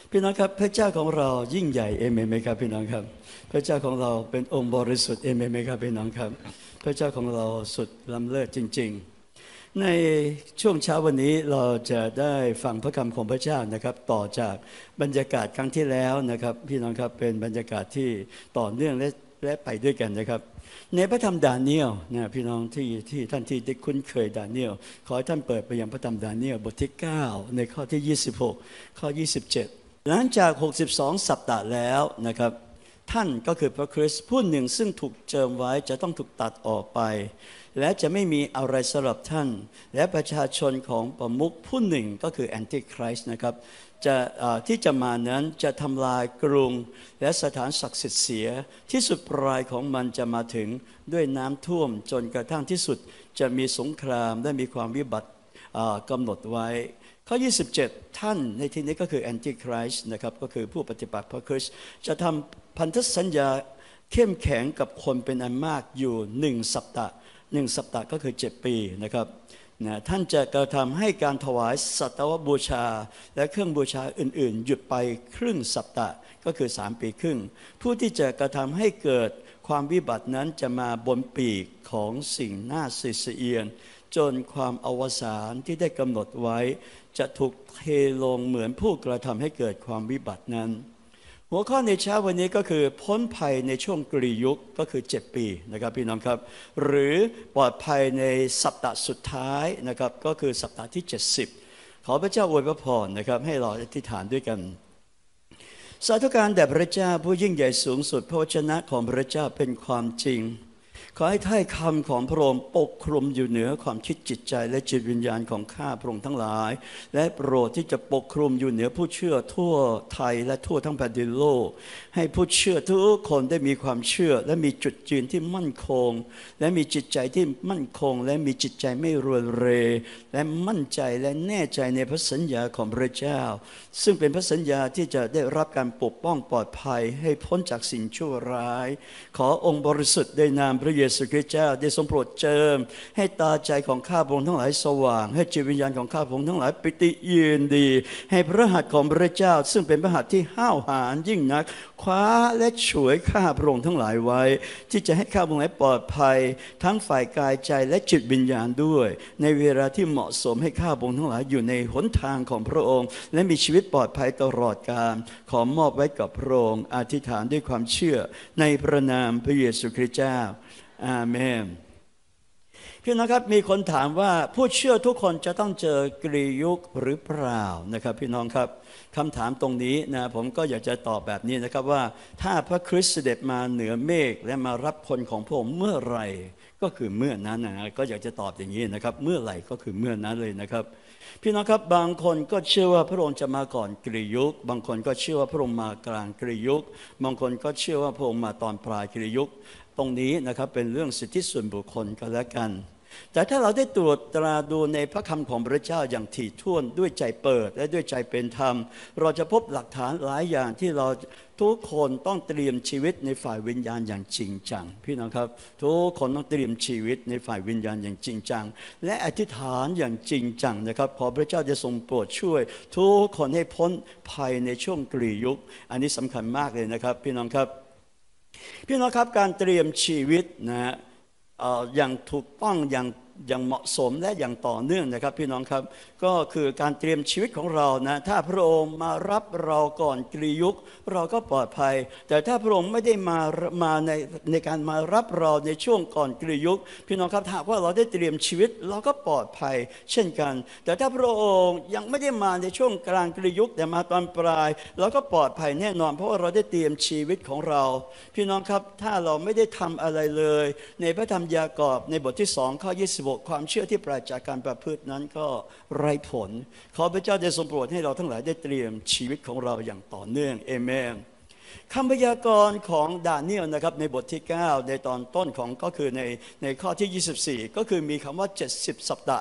พี่น้องครับพระเจ้าของเรายิ่งใหญ่เอเมนไหมครับพี่น้องครับพระเจ้าของเราเป็นองค์บริสุทธิ์เอเมนไหมครับพี่น้องครับพระเจ้าของเราสุดล้ำเลิศจริงๆในช่วงเช้าวันนี้เราจะได้ฟังพระคำของพระเจ้านะครับต่อจากบรรยากาศครั้งที่แล้วนะครับพี่น้องครับเป็นบรรยากาศที่ต่อเนื่องและไปด้วยกันนะครับในพระธรรมดาเนียลนะพี่น้องที่ท่านที่ได้คุ้นเคยดาเนียลขอให้ท่านเปิดไปยังพระธรรมดาเนียลบทที่9ในข้อที่26ข้อ27หลังจาก62สัปดาห์แล้วนะครับท่านก็คือพระคริสต์ผู้หนึ่งซึ่งถูกเจิมไว้จะต้องถูกตัดออกไปและจะไม่มีอะไรสำหรับท่านและประชาชนของประมุขผู้หนึ่งก็คือแอนติคริสต์นะครับที่จะมานั้นจะทำลายกรุงและสถานศักดิ์สิทธิ์เสียที่สุดปลายของมันจะมาถึงด้วยน้ำท่วมจนกระทั่งที่สุดจะมีสงครามและมีความวิบัติกำหนดไว้ข้อ27ท่านในที่นี้ก็คือแอนติคริสต์นะครับก็คือผู้ปฏิบัติพระคริสต์จะทำพันธสัญญาเข้มแข็งกับคนเป็นอันมากอยู่1สัปดาห์1สัปดาห์ก็คือ7ปีนะครับท่านจะกระทำให้การถวายสัตวบูชาและเครื่องบูชาอื่นๆหยุดไปครึ่งสัปดาห์ก็คือ3ปีครึ่งผู้ที่จะกระทำให้เกิดความวิบัตินั้นจะมาบนปีกของสิ่งน่าสะเอียนจนความอวสานที่ได้กำหนดไว้จะถูกเทลงเหมือนผู้กระทำให้เกิดความวิบัตินั้นหัวข้อในเช้าวันนี้ก็คือพ้นภัยในช่วงกรียุคก็คือ7ปีนะครับพี่น้องครับหรือปลอดภัยในสัปดาห์สุดท้ายนะครับก็คือสัปดาห์ที่70ขอพระเจ้าอวยพรนะครับให้เราอธิษฐานด้วยกันสาธุการแด่พระเจ้าผู้ยิ่งใหญ่สูงสุดพระวจนะของพระเจ้าเป็นความจริงขอให้ถ้อยคำของพระองค์ปกคลุมอยู่เหนือความคิดจิตใจและจิตวิญญาณของข้าพระองค์ทั้งหลายและโปรดที่จะปกคลุมอยู่เหนือผู้เชื่อทั่วไทยและทั่วทั้งแผ่นดินโลกให้ผู้เชื่อทุกคนได้มีความเชื่อและมีจุดยืนที่มั่นคงและมีจิตใจที่มั่นคงและมีจิตใจไม่รวนเรและมั่นใจและแน่ใจในพระสัญญาของพระเจ้าซึ่งเป็นพระสัญญาที่จะได้รับการปกป้องปลอดภัยให้พ้นจากสิ่งชั่วร้ายขอองค์บริสุทธิ์ได้นามพระเยซูคริสต์เจ้าได้ทรงโปรดเจิมให้ตาใจของข้าพระองค์ทั้งหลายสว่างให้จิตวิญญาณของข้าพระองค์ทั้งหลายปิติยินดีให้พระหัตถ์ของพระเจ้าซึ่งเป็นพระหัตถ์ที่ห้าวหาญยิ่งนักคว้าและฉวยข้าพระองค์ทั้งหลายไว้ที่จะให้ข้าพระองค์ปลอดภัยทั้งฝ่ายกายใจและจิตวิญญาณด้วยในเวลาที่เหมาะสมให้ข้าพระองค์ทั้งหลายอยู่ในหนทางของพระองค์และมีชีวิตปลอดภัยตลอดกาลขอมอบไว้กับพระองค์อธิษฐานด้วยความเชื่อในพระนามพระเยซูคริสต์เจ้าอาเมนพี่น้องครับมีคนถามว่าผู้เชื่อทุกคนจะต้องเจอกรียุคหรือเปล่านะครับพี่น้องครับคำถามตรงนี้นะผมก็อยากจะตอบแบบนี้นะครับว่าถ้าพระคริสต์เสด็จมาเหนือเมฆและมารับคนของพระองค์เมื่อไหร่ก็คือเมื่อนั้นนะก็อยากจะตอบอย่างนี้นะครับเมื่อไหร่ก็คือเมื่อนั้นเลยนะครับพี่น้องครับบางคนก็เชื่อว่าพระองค์จะมาก่อนกรียุคบางคนก็เชื่อว่าพระองค์มากลางกรียุคบางคนก็เชื่อว่าพระองค์มาตอนปลายกรียุคตรงนี้นะครับเป็นเรื่องสิทธิส่วนบุคคลกันแล้วกันแต่ถ้าเราได้ตรวจตราดูในพระคำของพระเจ้าอย่างถี่ถ้วนด้วยใจเปิดและด้วยใจเป็นธรรมเราจะพบหลักฐานหลายอย่างที่เราทุกคนต้องเตรียมชีวิตในฝ่ายวิญญาณอย่างจริงจังพี่น้องครับทุกคนต้องเตรียมชีวิตในฝ่ายวิญญาณอย่างจริงจังและอธิษฐานอย่างจริงจังนะครับขอพระเจ้าจะทรงโปรดช่วยทุกคนให้พ้นภัยในช่วงกรียุคอันนี้สำคัญมากเลยนะครับพี่น้องครับการเตรียมชีวิตนะอย่างถูกต้องอย่างเหมาะสมและอย่างต่อเนื่องนะครับพี่น้องครับก็คือการเตรียมชีวิตของเรานะถ้าพระองค์มารับเราก่อนกรียุคเราก็ปลอดภัยแต่ถ้าพระองค์ไม่ได้มาในการมารับเราในช่วงก่อนกรียุคพี่น้องครับถ้าว่าเราได้เตรียมชีวิตเราก็ปลอดภัยเช่นกันแต่ถ้าพระองค์ยังไม่ได้มาในช่วงกลางกรียุคแต่มาตอนปลายเราก็ปลอดภัยแน่นอนเพราะว่าเราได้เตรียมชีวิตของเราพี่น้องครับถ้าเราไม่ได้ทำอะไรเลยในพระธรรมยากอบในบทที่2ข้อ26ความเชื่อที่ปราศจากการประพฤตินั้นก็ไร้ผลขอพระเจ้าได้ทรงโปรดให้เราทั้งหลายได้เตรียมชีวิตของเราอย่างต่อเนื่องเอเมนคำพยากรณ์ของดาเนียลนะครับในบทที่9ในตอนต้นของก็คือในข้อที่24ก็คือมีคำว่า70สัปดาห์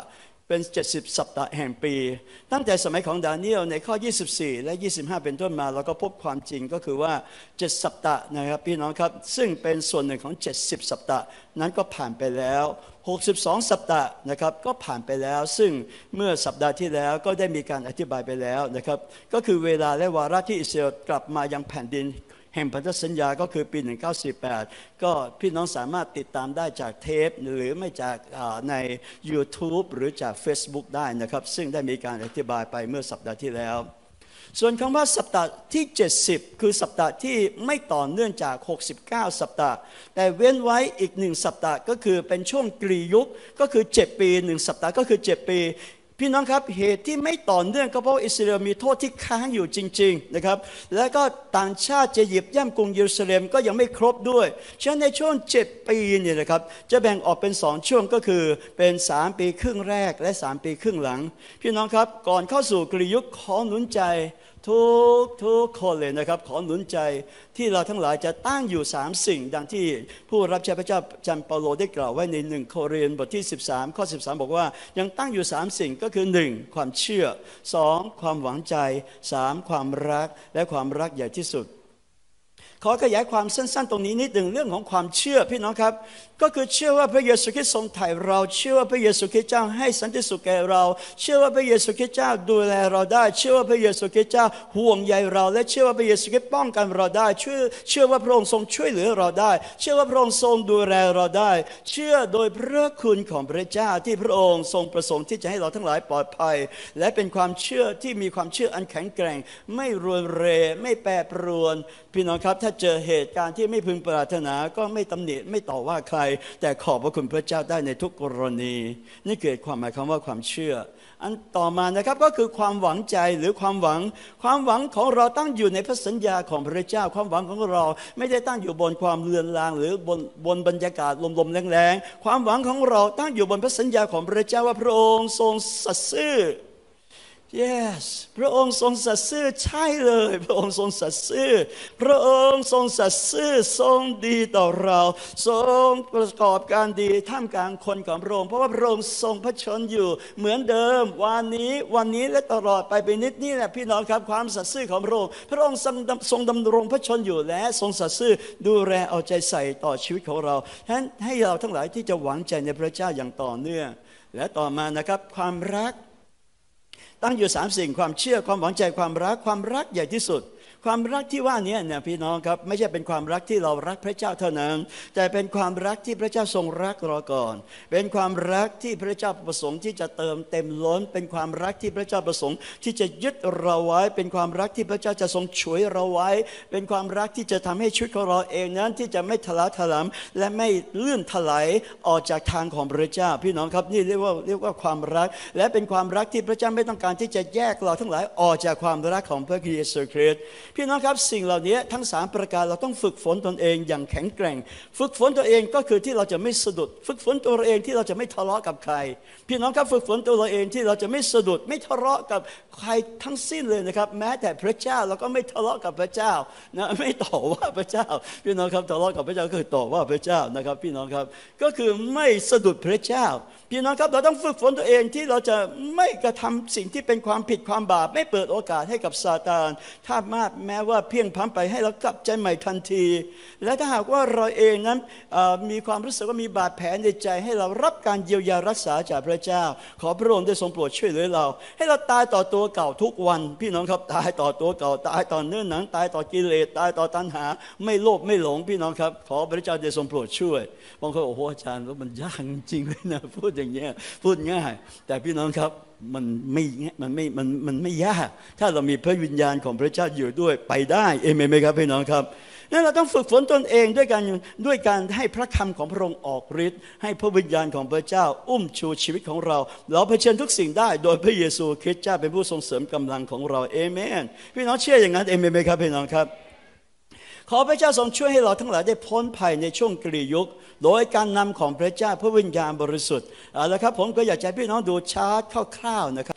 เป็น70สัปดาห์แห่งปีตั้งแต่สมัยของดาเนียลในข้อ24และ25เป็นต้นมาเราก็พบความจริงก็คือว่า7สัปดาห์นะครับพี่น้องครับซึ่งเป็นส่วนหนึ่งของ70สัปดาห์นั้นก็ผ่านไปแล้ว62สัปดาห์นะครับก็ผ่านไปแล้วซึ่งเมื่อสัปดาห์ที่แล้วก็ได้มีการอธิบายไปแล้วนะครับก็คือเวลาและวาระที่อิสราเอลกลับมายังแผ่นดินแห่งพันธสัญญาก็คือปี1948ก็พี่น้องสามารถติดตามได้จากเทปหรือไม่จากใน YouTube หรือจาก Facebook ได้นะครับซึ่งได้มีการอธิบายไปเมื่อสัปดาห์ที่แล้วส่วนคำว่าสัปดาห์ที่70คือสัปดาห์ที่ไม่ต่อเนื่องจาก69สัปดาห์แต่เว้นไว้อีก1สัปดาห์ก็คือเป็นช่วงกรียุคก็คือ7ปี1สัปดาห์ก็คือ7ปีพี่น้องครับเหตุที่ไม่ต่อเนื่องก็เพราะอิสราเอลมีโทษที่ค้างอยู่จริงๆนะครับและก็ต่างชาติจะหยิบย่ำกรุงเยรูซาเล็มก็ยังไม่ครบด้วยฉะนั้นในช่วง7ปีเนี่ยนะครับจะแบ่งออกเป็น2ช่วงก็คือเป็น3ปีครึ่งแรกและ3ปีครึ่งหลังพี่น้องครับก่อนเข้าสู่กรียุคขอหนุนใจทุกคนเลยนะครับขอหนุนใจที่เราทั้งหลายจะตั้งอยู่3สิ่งดังที่ผู้รับใช้พระเจ้าจันเปาโลได้กล่าวไว้ใน1โครินธ์บทที่13ข้อ13บอกว่ายังตั้งอยู่3สิ่งก็คือ1ความเชื่อ2ความหวังใจ3ความรักและความรักใหญ่ที่สุดขอขยายความสั้นๆตรงนี้นิดหนึ่งเรื่องของความเชื่อพี่น้องครับก็คือเชื่อว่าพระเยซูคริสต์ทรงไถ่เราเชื่อว่าพระเยซูคริสต์เจ้าให้สันติสุขแก่เราเชื่อว่าพระเยซูคริสต์เจ้าดูแลเราได้เชื่อว่าพระเยซูคริสต์เจ้าห่วงใยเราและเชื่อว่าพระเยซูคริสต์ป้องกันเราได้เชื่อว่าพระองค์ทรงช่วยเหลือเราได้เชื่อว่าพระองค์ทรงดูแลเราได้เชื่อโดยพระคุณของพระเจ้าที่พระองค์ทรงประสงค์ที่จะให้เราทั้งหลายปลอดภัยและเป็นความเชื่อที่มีความเชื่ออันแข็งแกร่งไม่รวนเรไม่แปรปรวนพี่น้องครับถ้าเจอเหตุการณ์ที่ไม่พึงปรารถนาก็ไม่ตำหนิไม่ต่อว่าใครแต่ขอบพระคุณพระเจ้าได้ในทุกกรณีนี่เกิดความหมายคำว่าความเชื่ออันต่อมานะครับก็คือความหวังใจหรือความหวังของเราตั้งอยู่ในพระสัญญาของพระเจ้าความหวังของเราไม่ได้ตั้งอยู่บนความเลือนลางหรือบนบรรยากาศลมๆแรงๆความหวังของเราตั้งอยู่บนพระสัญญาของพระเจ้าว่าพระองค์ทรงสัตย์ซื่อYes พระองค์ทรงสัตย์ซื่อใช่เลยพระองค์ทรงสัตย์ซื่อพระองค์ทรงสัตย์ซื่อทรงดีต่อเราทรงประกอบการดีท่ามกลางคนของพระองค์เพราะว่าพระองค์ทรงพระชนอยู่เหมือนเดิมวันนี้และตลอดไปนิดนี่แหละพี่น้องครับความสัตย์ซื่อของพระองค์พระองค์ทรงดำรงพระชนอยู่และทรงสัตย์ซื่อดูแลเอาใจใส่ต่อชีวิตของเราฉะนั้นให้เราทั้งหลายที่จะหวังใจในพระเจ้าอย่างต่อเนื่องและต่อมานะครับความรักตั้งอยู่3สิ่งความเชื่อความหวังใจความรักใหญ่ที่สุดความรักที่ว่านี้เนี่ยพี่น้องครับไม่ใช่เป็นความรักที่เรารักพระเจ้าเท่านั้นแต่เป็นความรักที่พระเจ้าทรงรักเราก่อนเป็นความรักที่พระเจ้าประสงค์ที่จะเติมเต็มล้นเป็นความรักที่พระเจ้าประสงค์ที่จะยึดเราไว้เป็นความรักที่พระเจ้าจะทรงช่วยเราไว้เป็นความรักที่จะทำให้ชีวิตของเราเองนั้นที่จะไม่ทะเลาะทะลำและไม่ลื่นถลายออกจากทางของพระเจ้าพี่น้องครับนี่เรียกว่าความรักและเป็นความรักที่พระเจ้าไม่ต้องการที่จะแยกเราทั้งหลายออกจากความรักของพระเยซูคริสต์พี่น้องครับสิ่งเหล่านี้ทั้ง3ประการเราต้องฝึกฝนตนเองอย่างแข็งแกร่งฝึกฝนตัวเองก็คือที่เราจะไม่สะดุดฝึกฝนตัวเราเองที่เราจะไม่ทะเลาะกับใครพี่น้องครับฝึกฝนตัวเราเองที่เราจะไม่สะดุดไม่ทะเลาะกับใครทั้งสิ้นเลยนะครับแม้แต่พระเจ้าเราก็ไม่ทะเลาะกับพระเจ้านะไม่ต่อว่าพระเจ้าพี่น้องครับทะเลาะกับพระเจ้าก็คือต่อว่าพระเจ้านะครับพี่น้องครับก็คือไม่สะดุดพระเจ้าพี่น้องครับเราต้องฝึกฝนตัวเองที่เราจะไม่กระทำสิ่งที่เป็นความผิดความบาปไม่เปิดโอกาสให้กับซาตานถ้ามากแม้ว่าเพียงพล้ำไปให้เรากลับใจใหม่ทันทีและถ้าหากว่าเราเองนั้นมีความรู้สึกว่ามีบาดแผลในใจให้เรารับการเยียวยารักษาจากพระเจ้าขอพระองค์ได้ทรงโปรดช่วยเหลือเราให้เราตายต่อตัวเก่าทุกวันพี่น้องครับตายต่อตัวเก่าตายต่อเนื้อหนังตายต่อกิเลสตายต่อตัณหาไม่โลภไม่หลงพี่น้องครับขอพระเจ้าได้ทรงโปรดช่วยบางคนโอ้โหอาจารย์ว่ามันยากจริงเลยนะพูดอย่างเงี้ยพูดง่ายแต่พี่น้องครับมันไม่ยากถ้าเรามีพระวิญญาณของพระเจ้าอยู่ด้วยไปได้เอเมนไหมครับพี่น้องครับนั่นเราต้องฝึกฝนตนเองด้วยการให้พระคำของพระองค์ออกฤทธิ์ให้พระวิญญาณของพระเจ้าอุ้มชูชีวิตของเราเราเผชิญทุกสิ่งได้โดยพระเยซูคริสต์เจ้าเป็นผู้ทรงเสริมกำลังของเราเอเมนพี่น้องเชื่ออย่างนั้นเอเมนไหมครับพี่น้องครับขอพระเจ้าทรงช่วยให้เราทั้งหลายได้พ้นภัยในช่วงกรียุคโดยการนำของพระเจ้าพระวิญญาณบริสุทธิ์แล้วครับผมก็อยากจะให้พี่น้องดูชาร์ตคร่าวๆนะครับ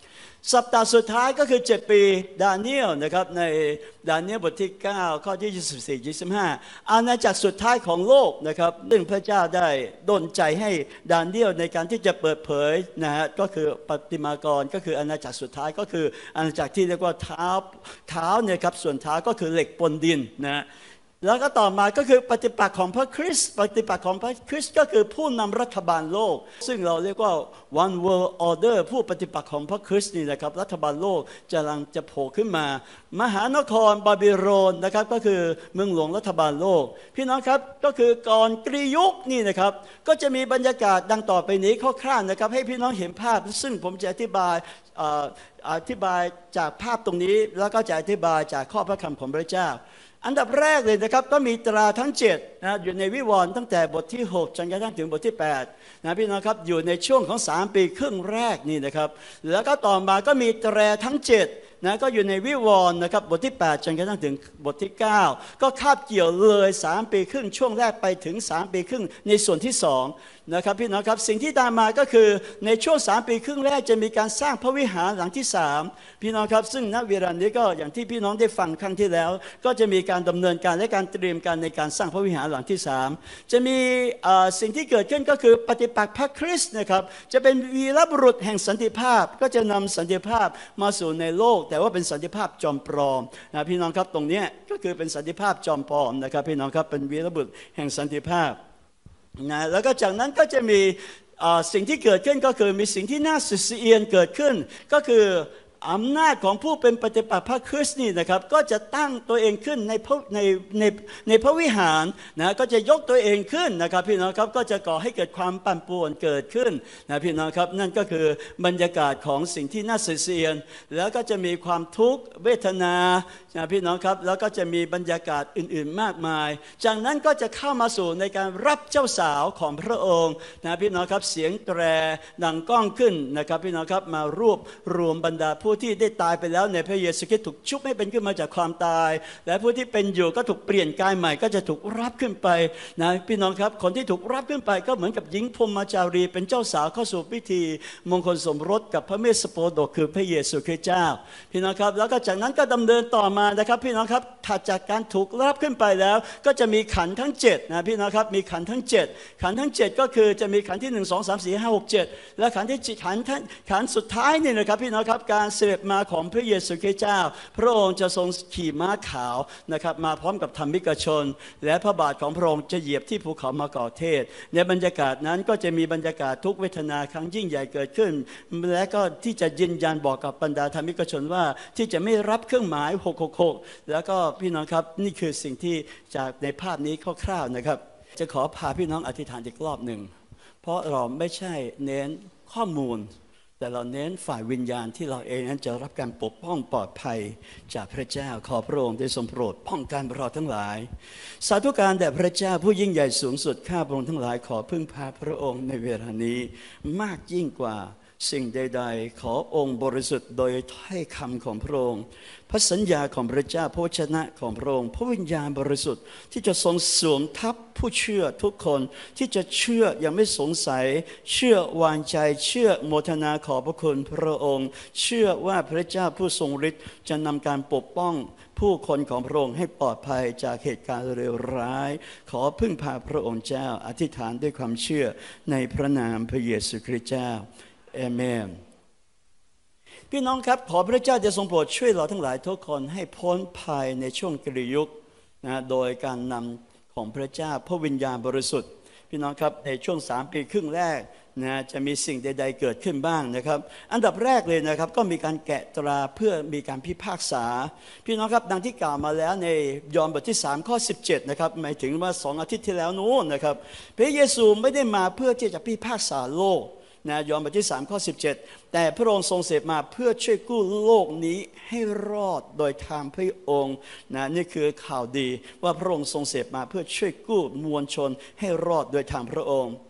สัปดาห์สุดท้ายก็คือ7ปีดาเนียลนะครับในดาเนียลบทที่9ข้อที่24-25อาณาจักรสุดท้ายของโลกนะครับซึ่งพระเจ้าได้ดลใจให้ดาเนียลในการที่จะเปิดเผยนะฮะก็คือปฏิมากรก็คืออาณาจักรสุดท้ายก็คืออาณาจักรที่เรียกว่าเท้าเนี่ยครับส่วนเท้าก็คือเหล็กปนดินนะแล้วก็ต่อมาก็คือปฏิปักษ์ของพระคริสต์ปฏิปักษ์ของพระคริสต์ก็คือผู้นำรัฐบาลโลกซึ่งเราเรียกว่า one world order ผู้ปฏิปักษ์ของพระคริสต์นี่นะครับรัฐบาลโลกกำลังจะโผล่ขึ้นมามหานครบาบิโลนนะครับก็คือเมืองหลวงรัฐบาลโลกพี่น้องครับก็คือก่อนกรียุคนี่นะครับก็จะมีบรรยากาศดังต่อไปนี้คร่าวๆนะครับให้พี่น้องเห็นภาพซึ่งผมจะอธิบายจากภาพตรงนี้แล้วก็จะอธิบายจากข้อพระคำของพระเจ้าอันดับแรกเลยนะครับก็มีตราทั้ง7นะอยู่ในวิวรณ์ตั้งแต่บทที่6จนกระทั่งถึงบทที่8นะพี่น้องครับอยู่ในช่วงของ3ปีครึ่งแรกนี่นะครับแล้วก็ต่อมาก็มีตราทั้ง7นะก็อยู่ในวิวรณ์นะครับบทที่8จนกระทั่งถึงบทที่9ก็คาบเกี่ยวเลย3ปีครึ่งช่วงแรกไปถึง3ปีครึ่งในส่วนที่2นะครับพี่น้องครับสิ่งที่ตามมาก็คือในช่วง3ปีครึ่งแรกจะมีการสร้างพระวิหารหลังที่3พี่น้องครับซึ่งณเวลานี้ก็อย่างที่พี่น้องได้ฟังครั้งที่แล้วก็จะมีการดำเนินการและการเตรียมการในการสร้างพระวิหารหลังที่3จะมีสิ่งที่เกิดขึ้นก็คือปฏิปักษ์พระคริสต์นะครับจะเป็นวีรบุรุษแห่งสันติภาพก็จะนำสันติภาพมาสู่ในโลกแต่ว่าเป็นสันติภาพจอมปลอมนะพี่น้องครับตรงนี้ก็คือเป็นสันติภาพจอมปลอมนะครับพี่น้องครับเป็นวีรบุรุษแห่งสันติภาพนะแล้วก็จากนั้นก็จะมีสิ่งที่เกิดขึ้นก็คือมีสิ่งที่น่าสุดเอียนเกิดขึ้นก็คืออำนาจของผู้เป็นปฏิปักษ์พระคริสต์นี่นะครับก็จะตั้งตัวเองขึ้นในพระวิหารนะก็จะยกตัวเองขึ้นนะครับพี่น้องครับก็จะก่อให้เกิดความปั่นป่วนเกิดขึ้นนะพี่น้องครับนั่นก็คือบรรยากาศของสิ่งที่น่าสุดเอียนแล้วก็จะมีความทุกข์เวทนานะพี่น้องครับแล้วก็จะมีบรรยากาศอื่นๆมากมายจากนั้นก็จะเข้ามาสู่ในการรับเจ้าสาวของพระองค์นะพี่น้องครับเสียงแตรดังก้องขึ้นนะครับพี่น้องครับมารวบรวมบรรดาผู้ที่ได้ตายไปแล้วในพระเยซูคริสต์ถูกชุบให้เป็นขึ้นมาจากความตายและผู้ที่เป็นอยู่ก็ถูกเปลี่ยนกายใหม่ก็จะถูกรับขึ้นไปนะพี่น้องครับคนที่ถูกรับขึ้นไปก็เหมือนกับหญิงพรหมจารีเป็นเจ้าสาวเข้าสู่พิธีมงคลสมรสกับพระเมสสโปโดกคือพระเยซูคริสต์เจ้าพี่น้องครับแล้วก็จากนั้นก็ดำเนินต่อมานะครับพี่น้องครับถัดจากการถูกรับขึ้นไปแล้วก็จะมีขันธ์ทั้ง7นะพี่น้องครับมีขันธ์ทั้ง7ขันธ์ทั้ง7ก็คือจะมีขันธ์ที่1 2 3 4 5 6 7และขันธ์ที่ขันธ์สุดท้ายนี่นะครับพี่น้องครับการเสด็จมาของพระเยซูคริสต์เจ้าพระองค์จะทรงขี่ม้าขาวนะครับมาพร้อมกับธรรมิกชนและพระบาทของพระองค์จะเหยียบที่ภูเขามะกอกเทศในบรรยากาศนั้นก็จะมีบรรยากาศทุกเวทนาครั้งยิ่งใหญ่เกิดขึ้นและก็ที่จะยืนยันบอกกับบรรดาธรรมิกชนว่าที่จะไม่รับเครื่องหมาย666แล้วก็พี่น้องครับนี่คือสิ่งที่จากในภาพนี้คร่าวๆนะครับจะขอพาพี่น้องอธิษฐานอีกรอบหนึ่งเพราะเราไม่ใช่เน้นข้อมูลแต่เราเน้นฝ่ายวิญญาณที่เราเองนั้นจะรับการปกป้องปลอดภัยจากพระเจ้าขอพระองค์ได้ทรงโปรดป้องกันเราทั้งหลายสาธุการแด่พระเจ้าผู้ยิ่งใหญ่สูงสุดข้าพระองค์ทั้งหลายขอพึ่งพาพระองค์ในเวลานี้มากยิ่งกว่าสิ่งใดๆขอองค์บริสุทธิ์โดยถ้อยคำของพระองค์พระสัญญาของพระเจ้าพระวจนะของพระองค์พระวิญญาณบริสุทธิ์ที่จะทรงสวมทับผู้เชื่อทุกคนที่จะเชื่ออย่างไม่สงสัยเชื่อวางใจเชื่อโมทนาขอบพระคุณพระองค์เชื่อว่าพระเจ้าผู้ทรงฤทธิ์จะนำการปกป้องผู้คนของพระองค์ให้ปลอดภัยจากเหตุการณ์เลวร้ายขอพึ่งพาพระองค์เจ้าอธิษฐานด้วยความเชื่อในพระนามพระเยซูคริสต์เจ้าเอเมนพี่น้องครับขอพระเจ้าจะทรงโปรดช่วยเราทั้งหลายทุกคนให้พ้นภัยในช่วงกรียุคนะโดยการนำของพระเจ้าพระวิญญาณบริสุทธิ์พี่น้องครับในช่วง3 ปีครึ่งแรกนะจะมีสิ่งใดๆเกิดขึ้นบ้างนะครับอันดับแรกเลยนะครับก็มีการแกะตราเพื่อมีการพิพากษาพี่น้องครับดังที่กล่าวมาแล้วในยอห์นบทที่3ข้อ17นะครับหมายถึงว่า2 อาทิตย์ที่แล้วนู้นนะครับพระเยซูไม่ได้มาเพื่อที่จะพิพากษาโลกนะยอห์นบทที่3ข้อ17แต่พระองค์ทรงเสด็จมาเพื่อช่วยกู้โลกนี้ให้รอดโดยทางพระองค์นะนี่คือข่าวดีว่าพระองค์ทรงเสด็จมาเพื่อช่วยกู้มวลชนให้รอดโดยทางพระองค์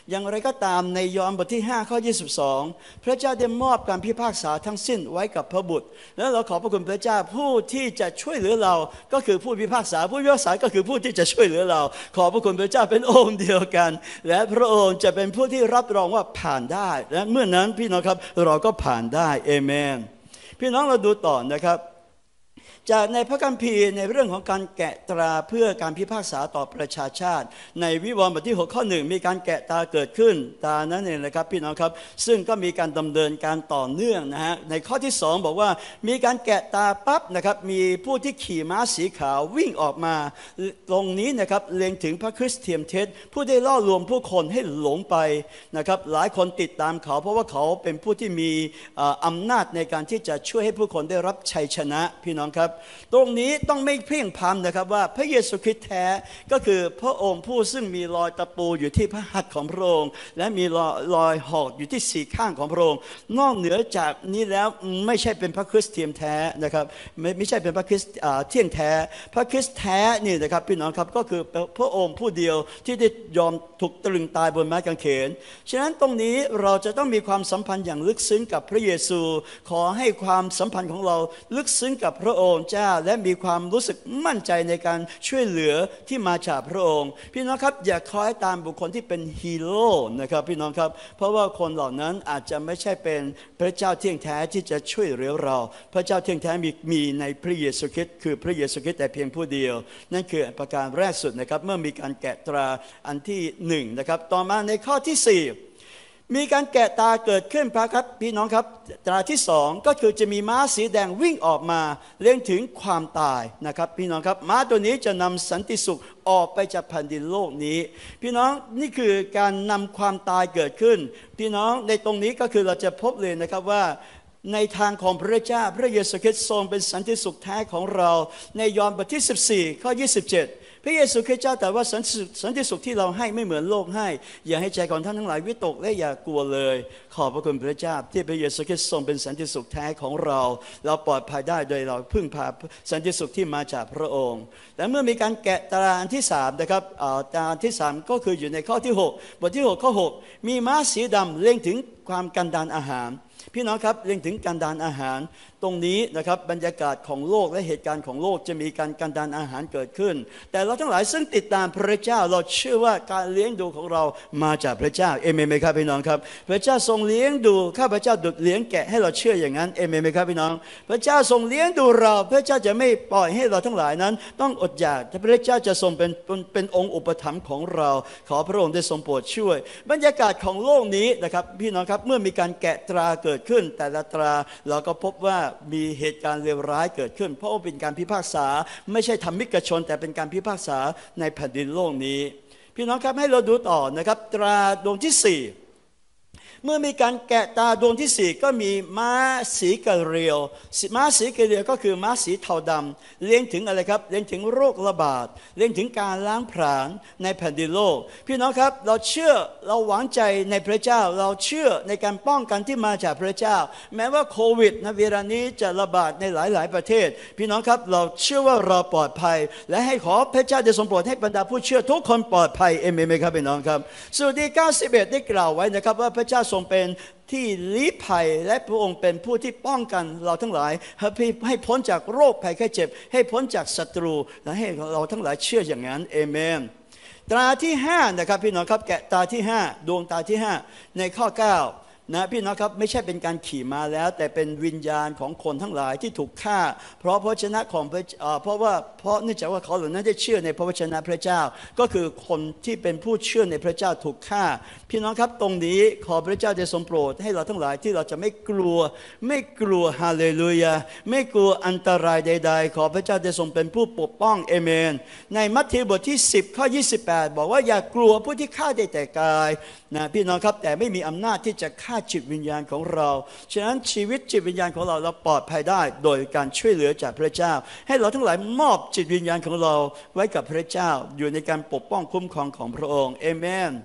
อย่างไรก็ตามในยอห์นบทที่5ข้อ22พระเจ้าได้มอบการพิพากษาทั้งสิ้นไว้กับพระบุตรแล้วเราขอบพระคุณพระเจ้าผู้ที่จะช่วยเหลือเราก็คือผู้พิพากษาผู้พิพากษาก็คือผู้ที่จะช่วยเหลือเราขอบพระคุณพระเจ้าเป็นองค์เดียวกันและพระองค์จะเป็นผู้ที่รับรองว่าผ่านได้และเมื่อนั้นพี่น้องครับเราก็ผ่านได้เอเมนพี่น้องเราดูต่อนะครับจากในพระคัมภีร์ในเรื่องของการแกะตราเพื่อการพิพากษาต่อประชาชาติในวิวรณ์บทที่6ข้อ1มีการแกะตาเกิดขึ้นตานั้นเองนะครับพี่น้องครับซึ่งก็มีการดำเนินการต่อเนื่องนะฮะในข้อที่2บอกว่ามีการแกะตาปั๊บนะครับมีผู้ที่ขี่ม้าสีขาววิ่งออกมาตรงนี้นะครับเล็งถึงพระคริสต์เทียมเท็จผู้ได้ล่อลวงผู้คนให้หลงไปนะครับหลายคนติดตามเขาเพราะว่าเขาเป็นผู้ที่มีอำนาจในการที่จะช่วยให้ผู้คนได้รับชัยชนะพี่น้องครับตรงนี้ต้องไม่เพียงพำนะครับว่าพระเยซูคริสต์แท้ก็คือพระองค์ผู้ซึ่งมีรอยตะปูอยู่ที่พระหัตถ์ของพระองค์และมีรอยหอกอยู่ที่สี่ข้างของพระองค์นอกเหนือจากนี้แล้วไม่ใช่เป็นพระคริสต์เทียมแท้นะครับไม่ใช่เป็นพระคริสต์เที่ยงแท้พระคริสต์แท้นี่นะครับพี่น้องครับก็คือพระองค์ผู้เดียวที่ได้ยอมถูกตรึงตายบนไม้กางเขนฉะนั้นตรงนี้เราจะต้องมีความสัมพันธ์อย่างลึกซึ้งกับพระเยซูขอให้ความสัมพันธ์ของเราลึกซึ้งกับพระองค์เจ้าและมีความรู้สึกมั่นใจในการช่วยเหลือที่มาจากพระองค์พี่น้องครับอย่าคอยตามบุคคลที่เป็นฮีโร่นะครับพี่น้องครับเพราะว่าคนเหล่านั้นอาจจะไม่ใช่เป็นพระเจ้าเที่ยงแท้ที่จะช่วยเหลือเราพระเจ้าเที่ยงแท้มีในพระเยซูคริสต์คือพระเยซูคริสต์แต่เพียงผู้เดียวนั่นคือประการแรกสุดนะครับเมื่อมีการแกะตราอันที่1นะครับต่อมาในข้อที่4มีการแกะตาเกิดขึ้นครับพี่น้องครับตราที่2ก็คือจะมีม้าสีแดงวิ่งออกมาเล็งถึงความตายนะครับพี่น้องครับม้าตัวนี้จะนำสันติสุขออกไปจากแผ่นดินโลกนี้พี่น้องนี่คือการนำความตายเกิดขึ้นพี่น้องในตรงนี้ก็คือเราจะพบเลยนะครับว่าในทางของพระเจ้าพระเยซูคริสต์ทรงเป็นสันติสุขแท้ของเราในยอห์นบทที่14ข้อ27พระเยซูคริสต์เจ้าแต่ว่าสันติสุขที่เราให้ไม่เหมือนโลกให้อย่าให้ใจของท่านทั้งหลายวิตกและอย่ากลัวเลยขอบพระคุณพระเจ้าที่พระเยซูคริสต์ทรงเป็นสันติสุขแท้ของเราปลอดภัยได้โดยเราพึ่งพาสันติสุขที่มาจากพระองค์และเมื่อมีการแกะตราอันที่3นะครับตราที่3ก็คืออยู่ในข้อที่6บทที่6ข้อ6มีม้าสีดำเล็งถึงความกันดารอาหารพี่น้องครับเรื่องถึงการดานอาหารตรงนี้นะครับบรรยากาศของโลกและเหตุการณ์ของโลกจะมีการกันดานอาหารเกิดขึ้นแต่เราทั้งหลายซึ่งติดตามพระเจ้าเราเชื่อว่าการเลี้ยงดูของเรามาจากพระเจ้าเอเมนไหมครับพี่น้องครับพระเจ้าทรงเลี้ยงดูข้าพเจ้าดุจเลี้ยงแกะให้เราเชื่ออย่างนั้นเอเมนไหมครับพี่น้องพระเจ้าทรงเลี้ยงดูเราพระเจ้าจะไม่ปล่อยให้เราทั้งหลายนั้นต้องอดอยากแต่พระเจ้าจะทรงเป็นองค์อุปถัมภ์ของเราขอพระองค์ได้ทรงโปรดช่วยบรรยากาศของโลกนี้นะครับพี่น้องครับเมื่อมีการแกะตราเกิดขึ้นแต่ละตราเราก็พบว่ามีเหตุการณ์เลวร้ายเกิดขึ้นเพราะว่าเป็นการพิพากษาไม่ใช่ธรรมิกชนแต่เป็นการพิพากษาในแผ่นดินโลกนี้พี่น้องครับให้เราดูต่อนะครับตราดวงที่4เมื่อมีการแกะตาดวงที่4ก็มีม้าสีกะเรียวม้าสีกะเรียวก็คือม้าสีเทาดำเลี้ยงถึงอะไรครับเลี้ยงถึงโรคระบาดเลี้ยงถึงการล้างผลาญในแผ่นดินโลกพี่น้องครับเราเชื่อเราหวังใจในพระเจ้าเราเชื่อในการป้องกันที่มาจากพระเจ้าแม้ว่าโควิดในเวลานี้จะระบาดในหลายๆประเทศพี่น้องครับเราเชื่อว่าเราปลอดภัยและให้ขอพระเจ้าได้ทรงโปรดให้บรรดาผู้เชื่อทุกคนปลอดภัยเอเมนไหมครับพี่น้องครับสดุดี91ได้กล่าวไว้นะครับว่าพระเจ้าทรงเป็นที่ลี้ภัยและพระองค์เป็นผู้ที่ป้องกันเราทั้งหลายให้พ้นจากโรคภัยไข้เจ็บให้พ้นจากศัตรูและให้เราทั้งหลายเชื่ออย่างนั้นเอเมนตราที่5นะครับพี่น้องครับแกะตาที่5ดวงตาที่5ในข้อ9นะพี่น้องครับไม่ใช่เป็นการขี่ม้าแล้วแต่เป็นวิญญาณของคนทั้งหลายที่ถูกฆ่าเพราะพระวจนะของเพราะเนื่องจากว่าเขาเหล่านั้นได้เชื่อในพระวจนะพระเจ้าก็คือคนที่เป็นผู้เชื่อในพระเจ้าถูกฆ่าพี่น้องครับตรงนี้ขอพระเจ้าได้ทรงโปรดให้เราทั้งหลายที่เราจะไม่กลัวฮาเลลูยาไม่กลัวอันตรายใดๆขอพระเจ้าได้ทรงเป็นผู้ปกป้องเอเมนในมัทธิวบทที่10ข้อ28บอกว่าอย่ากลัวผู้ที่ฆ่าได้แต่กายนะพี่น้องครับแต่ไม่มีอำนาจที่จะฆ่าจิตวิญญาณของเราฉะนั้นชีวิตจิตวิญญาณของเราปลอดภัยได้โดยการช่วยเหลือจากพระเจ้าให้เราทั้งหลายมอบจิตวิญญาณของเราไว้กับพระเจ้าอยู่ในการปกป้องคุ้มครองของพระองค์เอเมน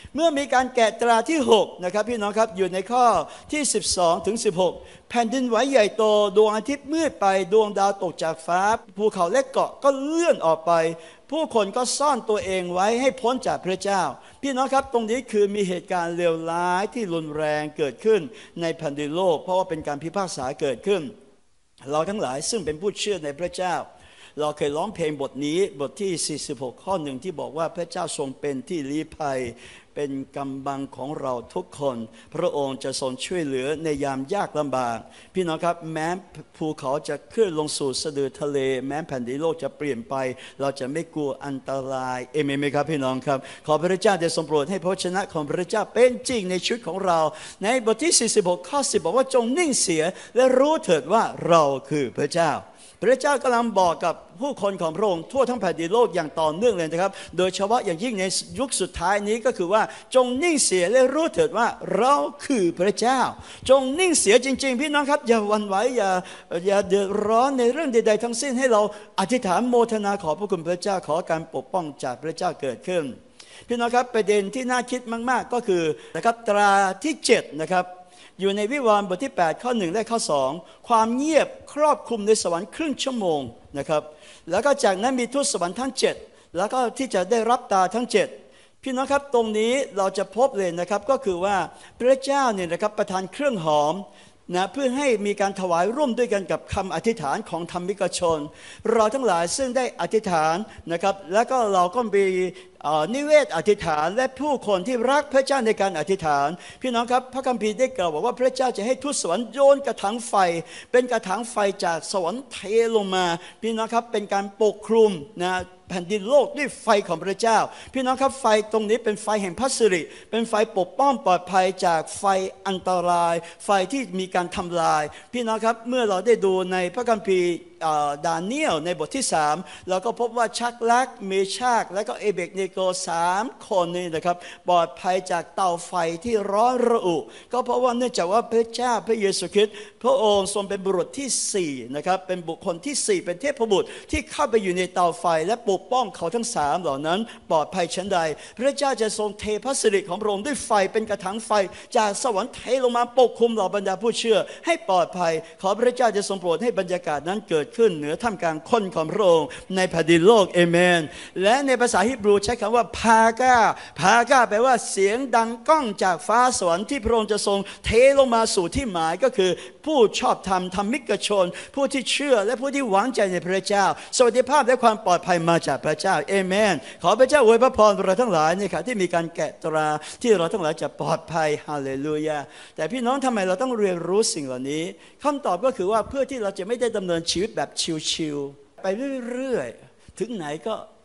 เมื่อมีการแกะตราที่6นะครับพี่น้องครับอยู่ในข้อที่12ถึง16แผ่นดินไหวใหญ่โตดวงอาทิตย์มืดไปดวงดาวตกจากฟ้าภูเขาและเกาะก็เลื่อนออกไปผู้คนก็ซ่อนตัวเองไว้ให้พ้นจากพระเจ้าพี่น้องครับตรงนี้คือมีเหตุการณ์เลวร้ายที่รุนแรงเกิดขึ้นในแผ่นดินโลกเพราะว่าเป็นการพิพากษาเกิดขึ้นเราทั้งหลายซึ่งเป็นผู้เชื่อในพระเจ้าเราเคยร้องเพลงบทนี้บทที่46ข้อ1ที่บอกว่าพระเจ้าทรงเป็นที่ลี้ภัยเป็นกำบังของเราทุกคนพระองค์จะทรงช่วยเหลือในยามยากลำบากพี่น้องครับแม้ภูเขาจะเคลื่อนลงสู่สะดือทะเลแม้แผ่นดินโลกจะเปลี่ยนไปเราจะไม่กลัวอันตรายเอเมนไหมครับพี่น้องครับขอพระเจ้าได้ทรงโปรดให้พระวจนะของพระเจ้าเป็นจริงในชีวิตของเราในบทที่46ข้อ10บอกว่าจงนิ่งเสียและรู้เถิดว่าเราคือพระเจ้าพระเจ้ากำลังบอกกับผู้คนของพระองค์ทั่วทั้งแผ่นดินโลกอย่างต่อเนื่องเลยนะครับโดยเฉพาะอย่างยิ่งในยุคสุดท้ายนี้ก็คือว่าจงนิ่งเสียและรู้เถิดว่าเราคือพระเจ้าจงนิ่งเสียจริงๆพี่น้องครับอย่าหวั่นไหวอย่าเดือดร้อนในเรื่องใดๆทั้งสิ้นให้เราอธิษฐานโมทนาขอพระคุณพระเจ้าขอการปกป้องจากพระเจ้าเกิดขึ้นพี่น้องครับประเด็นที่น่าคิดมากๆก็คือนะครับตราที่7นะครับอยู่ในวิวรณ์บทที่8ข้อ1และข้อ2ความเงียบครอบคลุมในสวรรค์ครึ่งชั่วโมงนะครับแล้วก็จากนั้นมีทูตสวรรค์ทั้ง7แล้วก็ที่จะได้รับตาทั้ง7พี่น้องครับตรงนี้เราจะพบเลยนะครับก็คือว่าพระเจ้าเนี่ยนะครับประทานเครื่องหอมนะเพื่อให้มีการถวายร่วมด้วยกันกับคำอธิษฐานของธรรมิกชนเราทั้งหลายซึ่งได้อธิษฐานนะครับแล้วก็เราก็มีนิเวศอธิษฐานและผู้คนที่รักพระเจ้าในการอธิษฐานพี่น้องครับพระคัมภีร์ได้กล่าวบอกว่าพระเจ้าจะให้ทูตสวรรค์โยนกระถางไฟเป็นกระถางไฟจากสวรรค์เทลงมาพี่น้องครับเป็นการปกคลุมนะแผ่นดินโลกด้วยไฟของพระเจ้าพี่น้องครับไฟตรงนี้เป็นไฟแห่งพระสิริเป็นไฟปกป้องปลอดภัยจากไฟอันตรายไฟที่มีการทำลายพี่น้องครับเมื่อเราได้ดูในพระคัมภีร์ดาเนียลในบทที่3เราก็พบว่าชักลักเมชากและก็เอเบกเนโก3คนนี้นะครับปลอดภัยจากเตาไฟที่ร้อนระอุก็เพราะว่าเนื่องจากว่าพระเจ้าพระเยซูคริสต์พระองค์ทรงเป็นบุรุษที่4นะครับเป็นบุคคลที่4เป็นเทพบุตรที่เข้าไปอยู่ในเตาไฟและปกป้องเขาทั้ง3เหล่านั้นปลอดภัยชั้นใดพระเจ้าจะทรงเทพระสิริของพระองค์ด้วยไฟเป็นกระถางไฟจากสวรรค์เทลงมาปกคลุมเหล่าบรรดาผู้เชื่อให้ปลอดภัยขอพระเจ้าจะทรงโปรดให้บรรยากาศนั้นเกิดขึ้นเหนือท่ามกลางคนของพระองค์ในแผ่นดินโลกเอเมนและในภาษาฮีบรูใช้คำว่าพาก้าแปลว่าเสียงดังก้องจากฟ้าสวรรค์ที่พระองค์จะทรงเทลงมาสู่ที่หมายก็คือผู้ชอบธรรมธรรมิกชนผู้ที่เชื่อและผู้ที่หวังใจในพระเจ้าสวัสดิภาพและความปลอดภัยมาจากพระเจ้าเอเมนขอพระเจ้าอวยพระพรเราทั้งหลายนี่ค่ะที่มีการแกะตราที่เราทั้งหลายจะปลอดภัยฮาเลลูยาแต่พี่น้องทำไมเราต้องเรียนรู้สิ่งเหล่านี้คำตอบก็คือว่าเพื่อที่เราจะไม่ได้ดำเนินชีวิตแบบชิวๆไปเรื่อยๆถึงไหน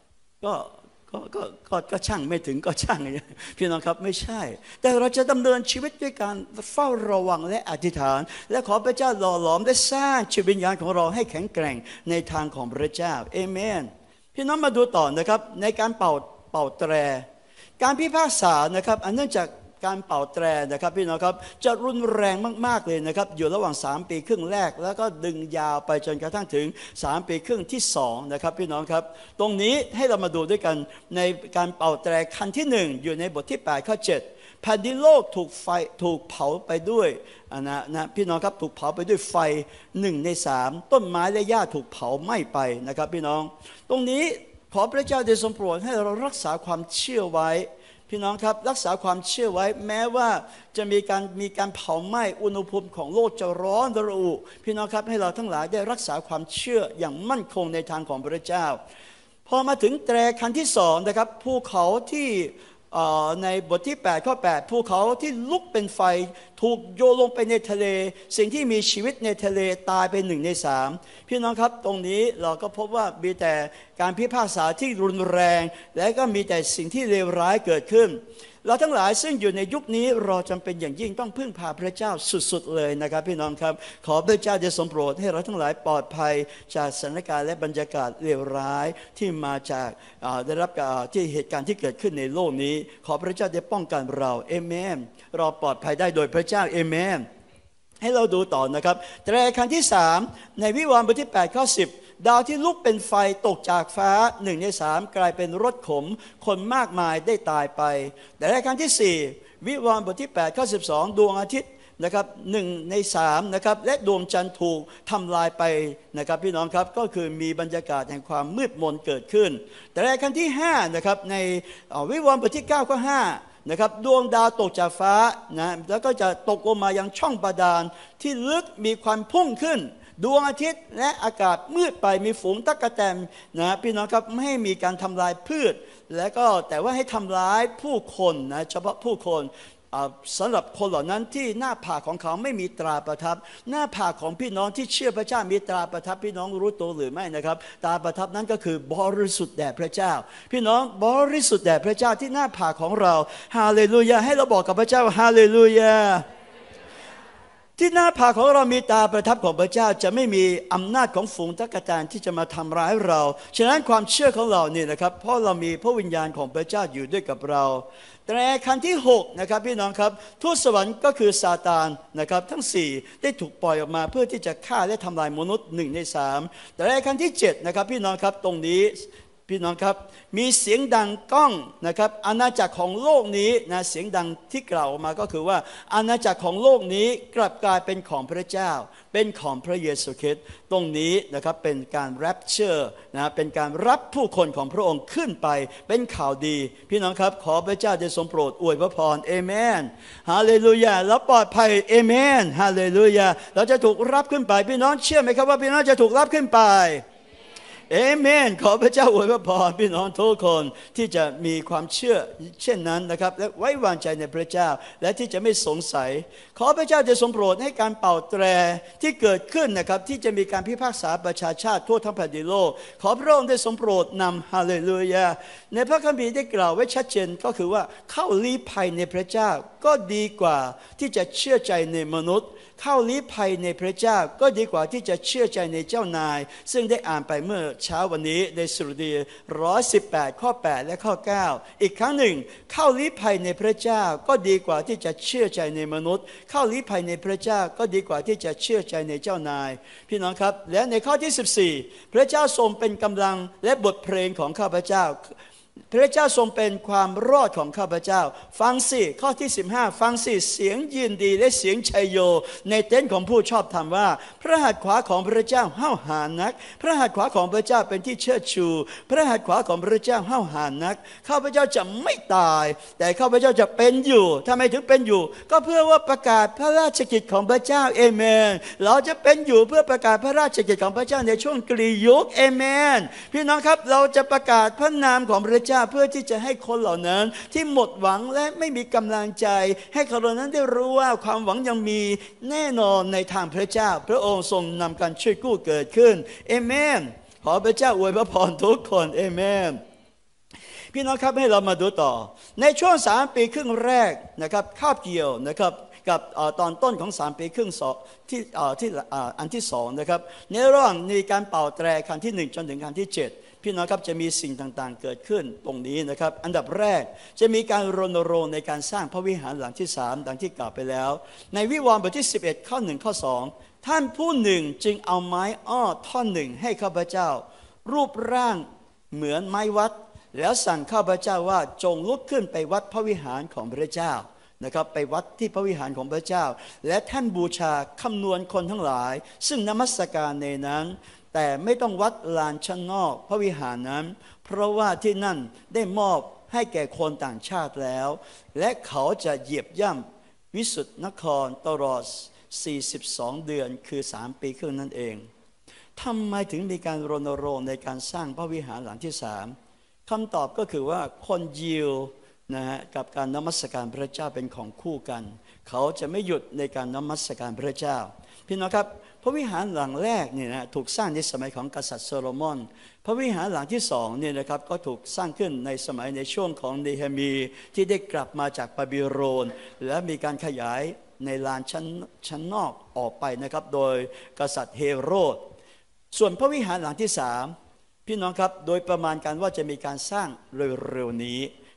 ก็ช่างไม่ถึงก็ช่างพี่น้องครับไม่ใช่แต่เราจะดำเนินชีวิตด้วยการเฝ้าระวังและอธิษฐานและขอพระเจ้าหล่อหลอมและสร้างชีวิตวิญญาณของเราให้แข็งแกร่งในทางของพระเจ้าเอเมนพี่น้องมาดูต่อนะครับในการเป่าแตรการพิพากษานะครับอันเนื่องจากการเป่าแตรนะครับพี่น้องครับจะรุนแรงมากๆเลยนะครับอยู่ระหว่าง3ปีครึ่งแรกแล้วก็ดึงยาวไปจนกระทั่งถึง3ปีครึ่งที่2นะครับพี่น้องครับตรงนี้ให้เรามาดูด้วยกันในการเป่าแตรครั้งที่1อยู่ในบทที่8ข้อ7แผ่นดินโลกถูกเผาไปด้วยนะพี่น้องครับถูกเผาไปด้วยไฟ1 ใน 3ต้นไม้และหญ้าถูกเผาไหม้ไปนะครับพี่น้องตรงนี้ขอพระเจ้าได้ทรงโปรดให้เรารักษาความเชื่อไว้พี่น้องครับรักษาความเชื่อไว้แม้ว่าจะมีการเผาไหม้อุณหภูมิของโลกจะร้อนระอุพี่น้องครับให้เราทั้งหลายได้รักษาความเชื่ออย่างมั่นคงในทางของพระเจ้าพอมาถึงแตรครั้งที่2นะครับภูเขาที่ในบทที่8ข้อ8ภูเขาที่ลุกเป็นไฟถูกโยนลงไปในทะเลสิ่งที่มีชีวิตในทะเลตายไป1 ใน 3พี่น้องครับตรงนี้เราก็พบว่ามีแต่การพิพากษาที่รุนแรงและก็มีแต่สิ่งที่เลวร้ายเกิดขึ้นเราทั้งหลายซึ่งอยู่ในยุคนี้เราจำเป็นอย่างยิ่งต้องพึ่งพาพระเจ้าสุดๆเลยนะครับพี่น้องครับขอพระเจ้าจะทรงโปรดให้เราทั้งหลายปลอดภัยจากสถานการณ์และบรรยากาศเลวร้ายที่มาจากได้รับที่เหตุการณ์ที่เกิดขึ้นในโลกนี้ขอพระเจ้าได้ป้องกันเราเอเมนเราปลอดภัยได้โดยพระเจ้าเอเมนให้เราดูต่อนะครับแตรครั้งที่3ในวิวรณ์บทที่8ข้อ10 ดาวที่ลุกเป็นไฟตกจากฟ้า1 ใน 3กลายเป็นรถขมคนมากมายได้ตายไปแต่ในครั้งที่4วิวรณ์บทที่8ข้อ12ดวงอาทิตย์นะครับ1 ใน 3นะครับและดวงจันทร์ถูกทำลายไปนะครับพี่น้องครับก็คือมีบรรยากาศแห่งความมืดมนเกิดขึ้นแต่ในครั้งที่5นะครับในวิวรณ์บทที่9ข้อ5นะครับดวงดาวตกจากฟ้านะแล้วก็จะตกลงมายังช่องบาดาลที่ลึกมีควันพุ่งขึ้นดวงอาทิตย์และอากาศมืดไปมีฝูงตั๊กแตนนะพี่น้องครับไม่ให้มีการทำลายพืชและก็แต่ว่าให้ทำร้ายผู้คนนะเฉพาะผู้คนสำหรับคนเหล่านั้นที่หน้าผากของเขาไม่มีตราประทับหน้าผากของพี่น้องที่เชื่อพระเจ้ามีตราประทับพี่น้องรู้ตัวหรือไม่นะครับตราประทับนั้นก็คือบริสุทธิ์แด่พระเจ้าพี่น้องบริสุทธิ์แด่พระเจ้าที่หน้าผากของเราฮาเลลูยาให้เราบอกกับพระเจ้าฮาเลลูยาที่หน้าผากของเรามีตาประทับของพระเจ้าจะไม่มีอำนาจของฝูงตั๊กแตนที่จะมาทำร้ายเราฉะนั้นความเชื่อของเราเนี่ยนะครับเพราะเรามีพระวิญญาณของพระเจ้าอยู่ด้วยกับเราแต่คันที่6นะครับพี่น้องครับทูตสวรรค์ก็คือซาตานนะครับทั้ง4ได้ถูกปล่อยออกมาเพื่อที่จะฆ่าและทำลายมนุษย์1 ใน 3แต่คันที่7นะครับพี่น้องครับตรงนี้พี่น้องครับมีเสียงดังก้องนะครับอาณาจักรของโลกนี้นะเสียงดังที่กล่าวออกมาก็คือว่าอาณาจักรของโลกนี้กลับกลายเป็นของพระเจ้าเป็นของพระเยซูคริสต์ตรงนี้นะครับเป็นการแรปเชอร์นะเป็นการรับผู้คนของพระองค์ขึ้นไปเป็นข่าวดีพี่น้องครับขอพระเจ้าได้ทรงโปรดอวยพระพรเอเมนฮาเลลูยาแล้วปลอดภัยเอเมนฮาเลลูยาเราจะถูกรับขึ้นไปพี่น้องเชื่อไหมครับว่าพี่น้องจะถูกรับขึ้นไปเอเมนขอพระเจ้าอวยพรพี่น้องทุกคนที่จะมีความเชื่อเช่นนั้นนะครับและไว้วางใจในพระเจ้าและที่จะไม่สงสัยขอพระเจ้าจะทรงโปรดให้การเป่าแตรที่เกิดขึ้นนะครับที่จะมีการพิพากษาประชาชาติทั่วทั้งแผ่นดินโลกขอพระองค์ได้ทรงโปรดนำฮาเลลูยาในพระคัมภีร์ได้กล่าวไว้ชัดเจนก็คือว่าเข้าลี้ภัยในพระเจ้าก็ดีกว่าที่จะเชื่อใจในมนุษย์เข้าลี้ภัยในพระเจ้าก็ดีกว่าที่จะเชื่อใจในเจ้านายซึ่งได้อ่านไปเมื่อเช้าวันนี้ในสดุดี118ข้อ8และข้อ9อีกครั้งหนึ่งเข้าลี้ภัยในพระเจ้าก็ดีกว่าที่จะเชื่อใจในมนุษย์เข้าลี้ภัยในพระเจ้าก็ดีกว่าที่จะเชื่อใจในเจ้านายพี่น้องครับและในข้อที่14พระเจ้าทรงเป็นกำลังและบทเพลงของข้าพเจ้าพระเจ้าทรงเป็นความรอดของข้าพเจ้าฟังสิข้อที่15ฟังสิเสียงยินดีและเสียงชัยโยในเต็นท์ของผู้ชอบธรรมว่าพระหัตถ์ขวาของพระเจ้าห้าวหาญนักพระหัตถ์ขวาของพระเจ้าเป็นที่เชิดชูพระหัตถ์ขวาของพระเจ้าห้าวหาญนักข้าพเจ้าจะไม่ตายแต่ข้าพเจ้าจะเป็นอยู่ทำไมถึงเป็นอยู่ก็เพื่อว่าประกาศพระราชกิจของพระเจ้าเอเมนเราจะเป็นอยู่เพื่อประกาศพระราชกิจของพระเจ้าในช่วงกลียุคเอเมนพี่น้องครับเราจะประกาศพระนามของพระเจ้าเพื่อที่จะให้คนเหล่านั้นที่หมดหวังและไม่มีกำลังใจให้คนเหล่านั้นได้รู้ว่าความหวังยังมีแน่นอนในทางพระเจ้าพระองค์ทรงนำการช่วยกู้เกิดขึ้นเอเมนขอพระเจ้าอวยพระพรทุกคนเอเมนพี่น้องครับให้เรามาดูต่อในช่วง3 ปีครึ่งแรกนะครับคาบเกี่ยวนะครับกับตอนต้นของ3 ปีครึ่งที่อันที่2นะครับในระหว่างในการเป่าแตรครั้งที่1จนถึงครั้งที่7พี่น้องครับจะมีสิ่งต่างๆเกิดขึ้นตรงนี้นะครับอันดับแรกจะมีการรณรงค์ในการสร้างพระวิหารหลังที่3ดังที่กล่าวไปแล้วในวิวรณ์บทที่11ข้อ1ข้อ2ท่านผู้หนึ่งจึงเอาไม้อ้อท่อนหนึ่งให้ข้าพเจ้ารูปร่างเหมือนไม้วัดแล้วสั่งข้าพเจ้าว่าจงลุกขึ้นไปวัดพระวิหารของพระเจ้านะครับไปวัดที่พระวิหารของพระเจ้าและท่านบูชาคำนวณคนทั้งหลายซึ่งนมัสการในนั้นแต่ไม่ต้องวัดลานชั้นนอกพระวิหารนั้นเพราะว่าที่นั่นได้มอบให้แก่คนต่างชาติแล้วและเขาจะเหยียบย่ำวิสุทธินครตลอด42เดือนคือ3 ปีครึ่งนั่นเองทำไมถึงมีการรณรงค์ในการสร้างพระวิหารหลังที่3คำตอบก็คือว่าคนยิวนะฮะกับการนมัสการพระเจ้าเป็นของคู่กันเขาจะไม่หยุดในการนมัสการพระเจ้าพี่น้องครับพระวิหารหลังแรกเนี่ยนะถูกสร้างในสมัยของกษัตริย์โซโลมอนพระวิหารหลังที่2เนี่ยนะครับก็ถูกสร้างขึ้นในสมัยในช่วงของเนเฮมีที่ได้กลับมาจากบาบิโลนและมีการขยายในลานชั้นนอกออกไปนะครับโดยกษัตริย์เฮโรดส่วนพระวิหารหลังที่3พี่น้องครับโดยประมาณการว่าจะมีการสร้างเร็วๆนี้พ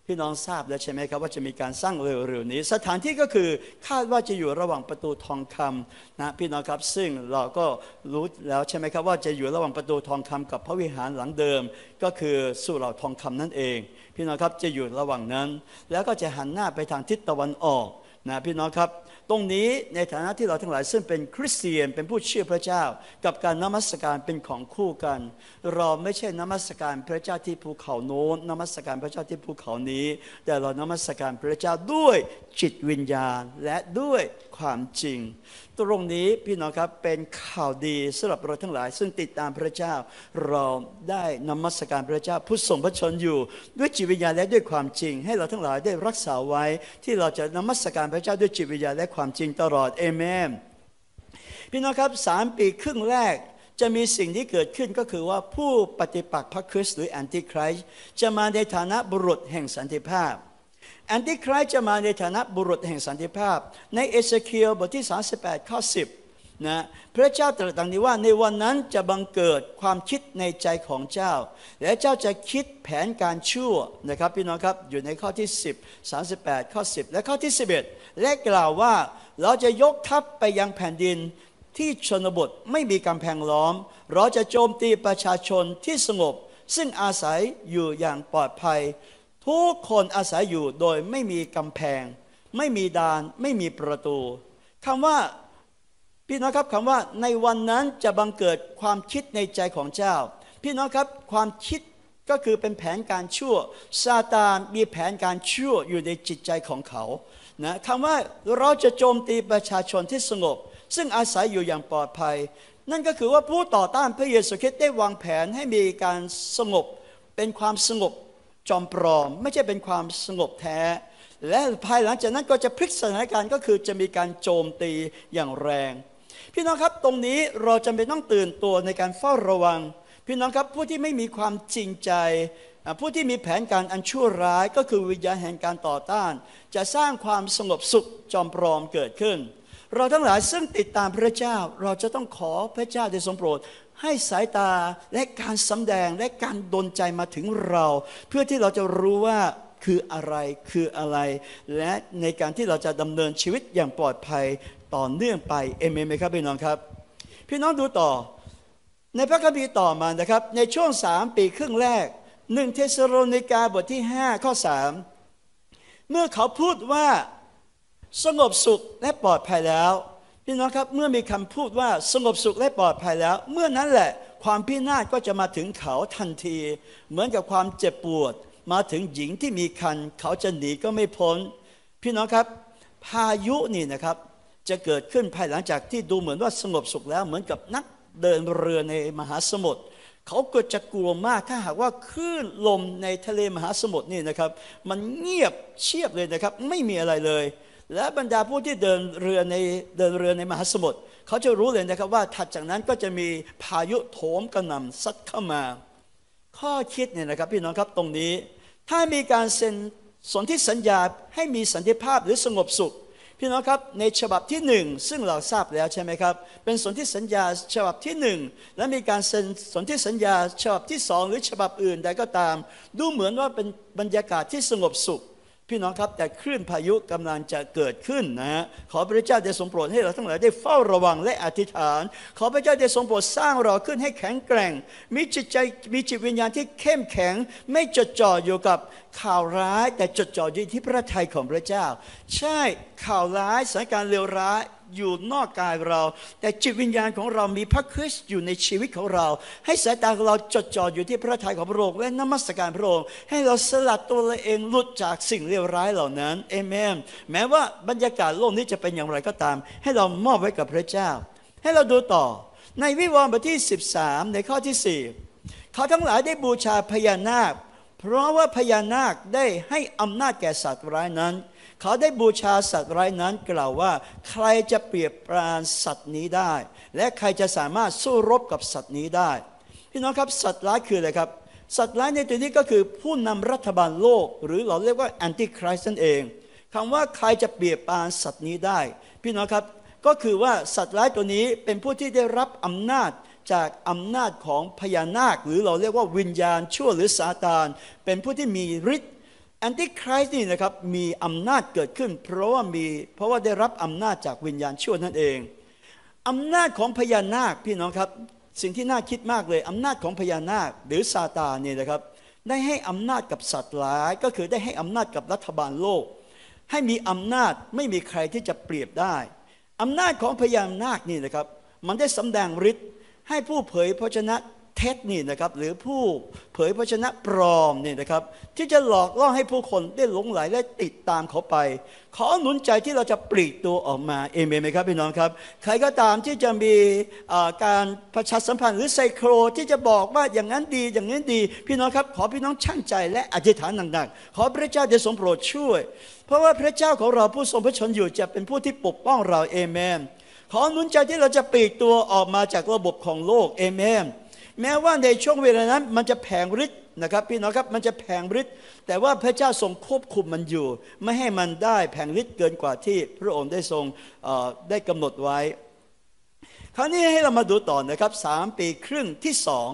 พี่น้องทราบแล้วใช่ไหมครับว่าจะมีการสร้างเร็วๆนี้สถานที่ก็คือคาดว่าจะอยู่ระหว่างประตูทองคำนะพี่น้องครับซึ่งเราก็รู้แล้วใช่ไหมครับว่าจะอยู่ระหว่างประตูทองคำกับพระวิหารหลังเดิมก็คือสุเหร่าทองคำนั่นเองพี่น้องครับจะอยู่ระหว่างนั้นแล้วก็จะหันหน้าไปทางทิศตะวันออกนะพี่น้องครับตรงนี้ในฐานะที่เราทั้งหลายซึ่งเป็นคริสเตียนเป็นผู้เชื่อพระเจ้ากับการนมัสการเป็นของคู่กันเราไม่ใช่นมัสการพระเจ้าที่ภูเขาโน้นนมัสการพระเจ้าที่ภูเขานี้แต่เรานมัสการพระเจ้าด้วยจิตวิญญาณและด้วยความจริงตรงนี้พี่น้องครับเป็นข่าวดีสำหรับเราทั้งหลายซึ่งติดตามพระเจ้าเราได้นมัสการพระเจ้าผู้ทรงพระชนอยู่ด้วยจิตวิญญาณและด้วยความจริงให้เราทั้งหลายได้รักษาไว้ที่เราจะนมัสการพระเจ้าด้วยจิตวิญญาณและความจริงตลอดเอเมนพี่น้องครับ3 ปีครึ่งแรกจะมีสิ่งที่เกิดขึ้นก็คือว่าผู้ปฏิปักษ์พระคริสต์หรือแอนติไครส์จะมาในฐานะบุรุษแห่งสันติภาพแอนติไครส์จะมาในฐานะบุรุษแห่งสันติภาพในเอเสเคียลบทที่38ข้อ10นะพระเจ้าตรัสดังนี้ว่าในวันนั้นจะบังเกิดความคิดในใจของเจ้าและเจ้าจะคิดแผนการชั่วนะครับพี่น้องครับอยู่ในข้อที่10 38ข้อ10และข้อที่11และกล่าวว่าเราจะยกทัพไปยังแผ่นดินที่ชนบทไม่มีกำแพงล้อมเราจะโจมตีประชาชนที่สงบซึ่งอาศัยอยู่อย่างปลอดภัยทุกคนอาศัยอยู่โดยไม่มีกำแพงไม่มีด่านไม่มีประตูคำว่าพี่น้องครับคำว่าในวันนั้นจะบังเกิดความคิดในใจของเจ้าพี่น้องครับความคิดก็คือเป็นแผนการชั่วซาตานมีแผนการชั่วอยู่ในจิตใจของเขานะคำว่าเราจะโจมตีประชาชนที่สงบซึ่งอาศัยอยู่อย่างปลอดภัยนั่นก็คือว่าผู้ต่อต้านพระเยซูคริสต์ได้วางแผนให้มีการสงบเป็นความสงบจอมปลอมไม่ใช่เป็นความสงบแท้และภายหลังจากนั้นก็จะพลิกสถานการณ์ก็คือจะมีการโจมตีอย่างแรงพี่น้องครับตรงนี้เราจำเป็นต้องตื่นตัวในการเฝ้าระวังพี่น้องครับผู้ที่ไม่มีความจริงใจผู้ที่มีแผนการอันชั่วร้ายก็คือวิญญาณแห่งการต่อต้านจะสร้างความสงบสุขจอมปลอมเกิดขึ้นเราทั้งหลายซึ่งติดตามพระเจ้าเราจะต้องขอพระเจ้าได้ทรงโปรดให้สายตาและการสำแดงและการดลใจมาถึงเราเพื่อที่เราจะรู้ว่าคืออะไรและในการที่เราจะดำเนินชีวิตอย่างปลอดภัยต่อเนื่องไปเอเมนไหมครับพี่น้องครับพี่น้องดูต่อในพระคัมภีร์ต่อมานะครับในช่วง3 ปีครึ่งแรก1 เธสโลนิกาบทที่5ข้อ3เมื่อเขาพูดว่าสงบสุขและปลอดภัยแล้วพี่น้องครับเมื่อมีคำพูดว่าสงบสุขและปลอดภัยแล้วเมื่อนั้นแหละความพินาศก็จะมาถึงเขาทันทีเหมือนกับความเจ็บปวดมาถึงหญิงที่มีครรภ์เขาจะหนีก็ไม่พ้นพี่น้องครับพายุนี่นะครับจะเกิดขึ้นภายหลังจากที่ดูเหมือนว่าสงบสุขแล้วเหมือนกับนักเดินเรือในมหาสมุทรเขาก็จะกลัวมากถ้าหากว่าคลื่นลมในทะเลมหาสมุทรนี่นะครับมันเงียบเชียบเลยนะครับไม่มีอะไรเลยและบรรดาผู้ที่เดินเรือในมหาสมุทรเขาจะรู้เลยนะครับว่าถัดจากนั้นก็จะมีพายุโถมกระหน่ำซัดเข้ามาข้อคิดเนี่ยนะครับพี่น้องครับตรงนี้ถ้ามีการเซ็นสนธิสัญญาให้มีสันติภาพหรือสงบสุขพี่น้องครับในฉบับที่1ซึ่งเราทราบแล้วใช่ไหมครับเป็นสนธิสัญญาฉบับที่1และมีการเซ็นสนธิสัญญาฉบับที่2หรือฉบับอื่นใดก็ตามดูเหมือนว่าเป็นบรรยากาศที่สงบสุขพี่น้องครับแต่คลื่นพายุกำลังจะเกิดขึ้นนะขอพระเจ้าได้ทรงโปรดให้เราทั้งหลายได้เฝ้าระวังและอธิษฐานขอพระเจ้าได้ทรงโปรดสร้างเราขึ้นให้แข็งแกร่งมีจิตใจมีจิตวิญญาณที่เข้มแข็งไม่จดจ่ออยู่กับข่าวร้ายแต่จดจ่ออยู่ที่พระทัยของพระเจ้าใช่ข่าวร้ายสถานการณ์เลวร้ายอยู่นอกกายเราแต่จิตวิญญาณของเรามีพระคริสต์อยู่ในชีวิตของเราให้สายตาของเราจดจ่ออยู่ที่พระทัยของพระองค์และนมัสการพระองค์ให้เราสลัดตัวเราเองหลุดจากสิ่งเลวร้ายเหล่านั้นเอเมนแม้ว่าบรรยากาศโลกนี้จะเป็นอย่างไรก็ตามให้เรามอบไว้กับพระเจ้าให้เราดูต่อในวิวรณ์บทที่13ในข้อที่4เขาทั้งหลายได้บูชาพญานาคเพราะว่าพญานาคได้ให้อำนาจแก่สัตว์ร้ายนั้นเขาได้บูชาสัตว์ร้ายนั้นกล่าวว่าใครจะเปรียบปรานสัตว์นี้ได้และใครจะสามารถสู้รบกับสัตว์นี้ได้พี่น้องครับสัตว์ร้ายคืออะไรครับสัตว์ร้ายในตัวนี้ก็คือผู้นำรัฐบาลโลกหรือเราเรียกว่าแอนติคริสต์นั่นเองคำว่าใครจะเปรียบปรานสัตว์นี้ได้พี่น้องครับก็คือว่าสัตว์ร้ายตัวนี้เป็นผู้ที่ได้รับอำนาจจากอำนาจของพญานาคหรือเราเรียกว่าวิญญาณชั่วหรือซาตานเป็นผู้ที่มีฤทธิ์แอนติไคริสต์นี่นะครับมีอำนาจเกิดขึ้นเพราะว่าได้รับอำนาจจากวิญญาณชั่วนั่นเองอำนาจของพญานาคพี่น้องครับสิ่งที่น่าคิดมากเลยอำนาจของพญานาคหรือซาตานนี่นะครับได้ให้อำนาจกับสัตว์ร้ายก็คือได้ให้อำนาจกับรัฐบาลโลกให้มีอำนาจไม่มีใครที่จะเปรียบได้อำนาจของพญานาคนี่นะครับมันได้สำแดงฤทธิ์ให้ผู้เผยพระชนะเท็จนี่นะครับหรือผู้เผยพระชนะปลอมนี่นะครับที่จะหลอกล่อให้ผู้คนได้หลงไหลและติดตามเขาไปขอหนุนใจที่เราจะปลีกตัวออกมาเอเมนไหมครับพี่น้องครับใครก็ตามที่จะมีการประชาสัมพันธ์หรือไซโครที่จะบอกว่าอย่างนั้นดีอย่างนี้ดีพี่น้องครับขอพี่น้องชั่งใจและอธิษฐานหนักๆขอพระเจ้าได้ทรงโปรดช่วยเพราะว่าพระเจ้าของเราผู้ทรงพระชนอยู่จะเป็นผู้ที่ปกป้องเราเอเมนขอหนุนใจที่เราจะปลีกตัวออกมาจากระบบของโลกเอเมนแม้ว่าในช่วงเวลานั้นมันจะแผงฤทธิ์นะครับพี่น้องครับมันจะแผงฤทธิ์แต่ว่าพระเจ้าทรงควบคุมมันอยู่ไม่ให้มันได้แผงฤทธิ์เกินกว่าที่พระองค์ได้ทรงได้กำหนดไว้คราวนี้ให้เรามาดูต่อนะครับ3 ปีครึ่งที่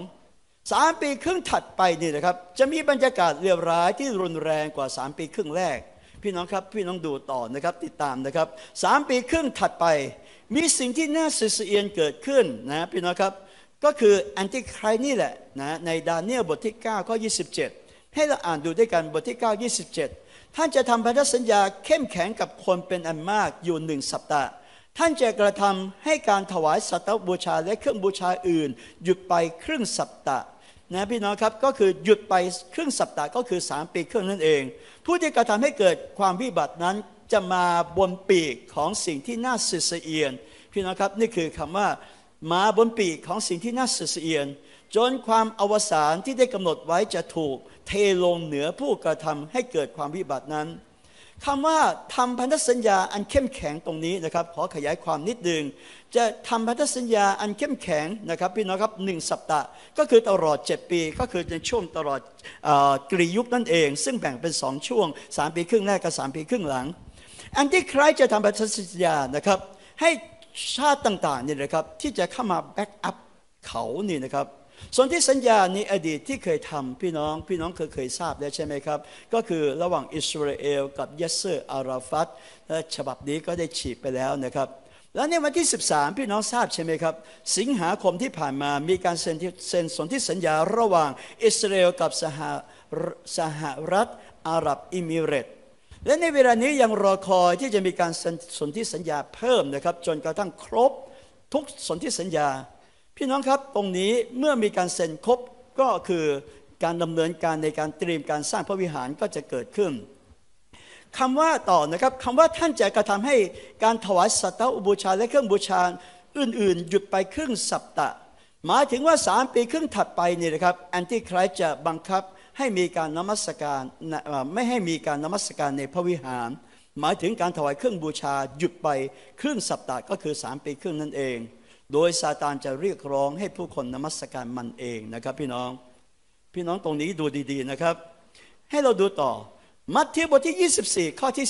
3 ปีครึ่งถัดไปนี่นะครับจะมีบรรยากาศเลวร้ายที่รุนแรงกว่า3 ปีครึ่งแรกพี่น้องครับพี่น้องดูต่อนะครับติดตามนะครับ3 ปีครึ่งถัดไปมีสิ่งที่น่าสะเทือนเกิดขึ้นนะพี่น้องครับก็คือแอนติไคริสต์นี่แหละนะในดาเนียลบทที่9ข้อ27ให้เราอ่านดูด้วยกันบทที่9 27ท่านจะทำพันธสัญญาเข้มแข็งกับคนเป็นอันมากอยู่1 สัปดาห์ท่านจะกระทำให้การถวายสัตว์บูชาและเครื่องบูชาอื่นหยุดไปครึ่งสัปดาห์นะพี่น้องครับก็คือหยุดไปครึ่งสัปดาห์ก็คือ3 ปีครึ่งนั่นเองผู้ที่กระทำให้เกิดความวิบัตินั้นจะมาบนปีกของสิ่งที่น่าสะเทือนพี่น้องครับนี่คือคำว่ามาบนปีกของสิ่งที่น่าสะเทือนจนความอวสานที่ได้กำหนดไว้จะถูกเทลงเหนือผู้กระทำให้เกิดความวิบัตินั้นคำว่าทำพันธสัญญาอันเข้มแข็งตรงนี้นะครับขอขยายความนิดนึงจะทำพันธสัญญาอันเข้มแข็งนะครับพี่น้องครับ1 สัปดาห์ก็คือตลอด7 ปีก็คือในช่วงตลอดกรียุคนั่นเองซึ่งแบ่งเป็น2 ช่วง3 ปีครึ่งแรกกับ3 ปีครึ่งหลังอันที่ใครจะทำพันธสัญญานะครับให้ชาติต่างๆนี่นะครับที่จะเข้ามาแบ็กอัพเขานี่นะครับส่วนที่สัญญาในอดีตที่เคยทำพี่น้องเคยทราบแล้วใช่ไหมครับก็คือระหว่างอิสราเอลกับยาสเซอร์อาราฟัตและฉบับนี้ก็ได้ฉีกไปแล้วนะครับแล้วในวันที่13พี่น้องทราบใช่ไหมครับสิงหาคมที่ผ่านมามีการเซ็นสนธิสัญญาระหว่างอิสราเอลกับสหรัฐอาหรับเอมิเรตส์และในเวลานี้ยังรอคอยที่จะมีการสนธิสัญญาเพิ่มนะครับจนกระทั่งครบทุกสนธิสัญญาพี่น้องครับตรงนี้เมื่อมีการเซ็นครบก็คือการดำเนินการในการเตรียมการสร้างพระวิหารก็จะเกิดขึ้นคำว่าต่อนะครับคำว่าท่านจะกระทำให้การถวายสัตว์บูชาและเครื่องบูชาอื่นๆหยุดไปครึ่งสัปดาห์หมายถึงว่า3 ปีครึ่งถัดไปนี่นะครับแอนติไคริสต์จะบังคับให้มีการนมัสการไม่ให้มีการนมัสการในพระวิหารหมายถึงการถวายเครื่องบูชาหยุดไปครึ่งสัปดาห์ก็คือ3 ปีครึ่งนั่นเองโดยซาตานจะเรียกร้องให้ผู้คนนมัสการมันเองนะครับพี่น้องตรงนี้ดูดีๆนะครับให้เราดูต่อมัทธิวบทที่24ข้อที่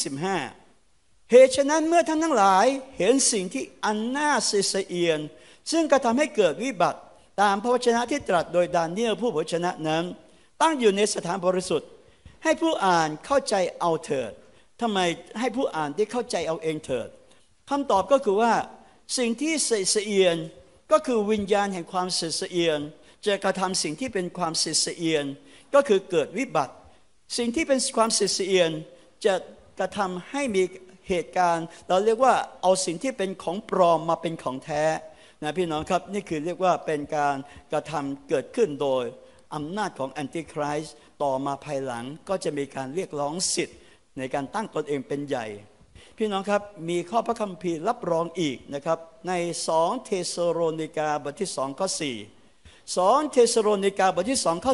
15เหตุฉะนั้นเมื่อท่านทั้งหลายเห็นสิ่งที่อันน่าสะเทือนซึ่งกระทำให้เกิดวิบัติตามพระวจนะที่ตรัสโดยดาเนียลผู้เผยชนะนั้นตั้งอยู่ในสถานบริสุทธิ์ให้ผู้อ่านเข้าใจเอาเถิดทำไมให้ผู้อ่านได้เข้าใจเอาเองเถิดคำตอบก็คือว่าสิ่งที่สะเทือนก็คือวิญญาณแห่งความสะเทือนจะกระทำสิ่งที่เป็นความสะเทือนก็คือเกิดวิบัติสิ่งที่เป็นความสะเทือนจะกระทำให้มีเหตุการณ์เราเรียกว่าเอาสิ่งที่เป็นของปลอมมาเป็นของแท้นะพี่น้องครับนี่คือเรียกว่าเป็นการกระทำเกิดขึ้นโดยอำนาจของแอนติไคริสต์ต่อมาภายหลังก็จะมีการเรียกร้องสิทธิ์ในการตั้งตนเองเป็นใหญ่พี่น้องครับมีข้อพระคัมภีร์รับรองอีกนะครับใน2 เธสโลนิกาบทที่2ข้อ4 2 เธสโลนิกาบทที่2ข้อ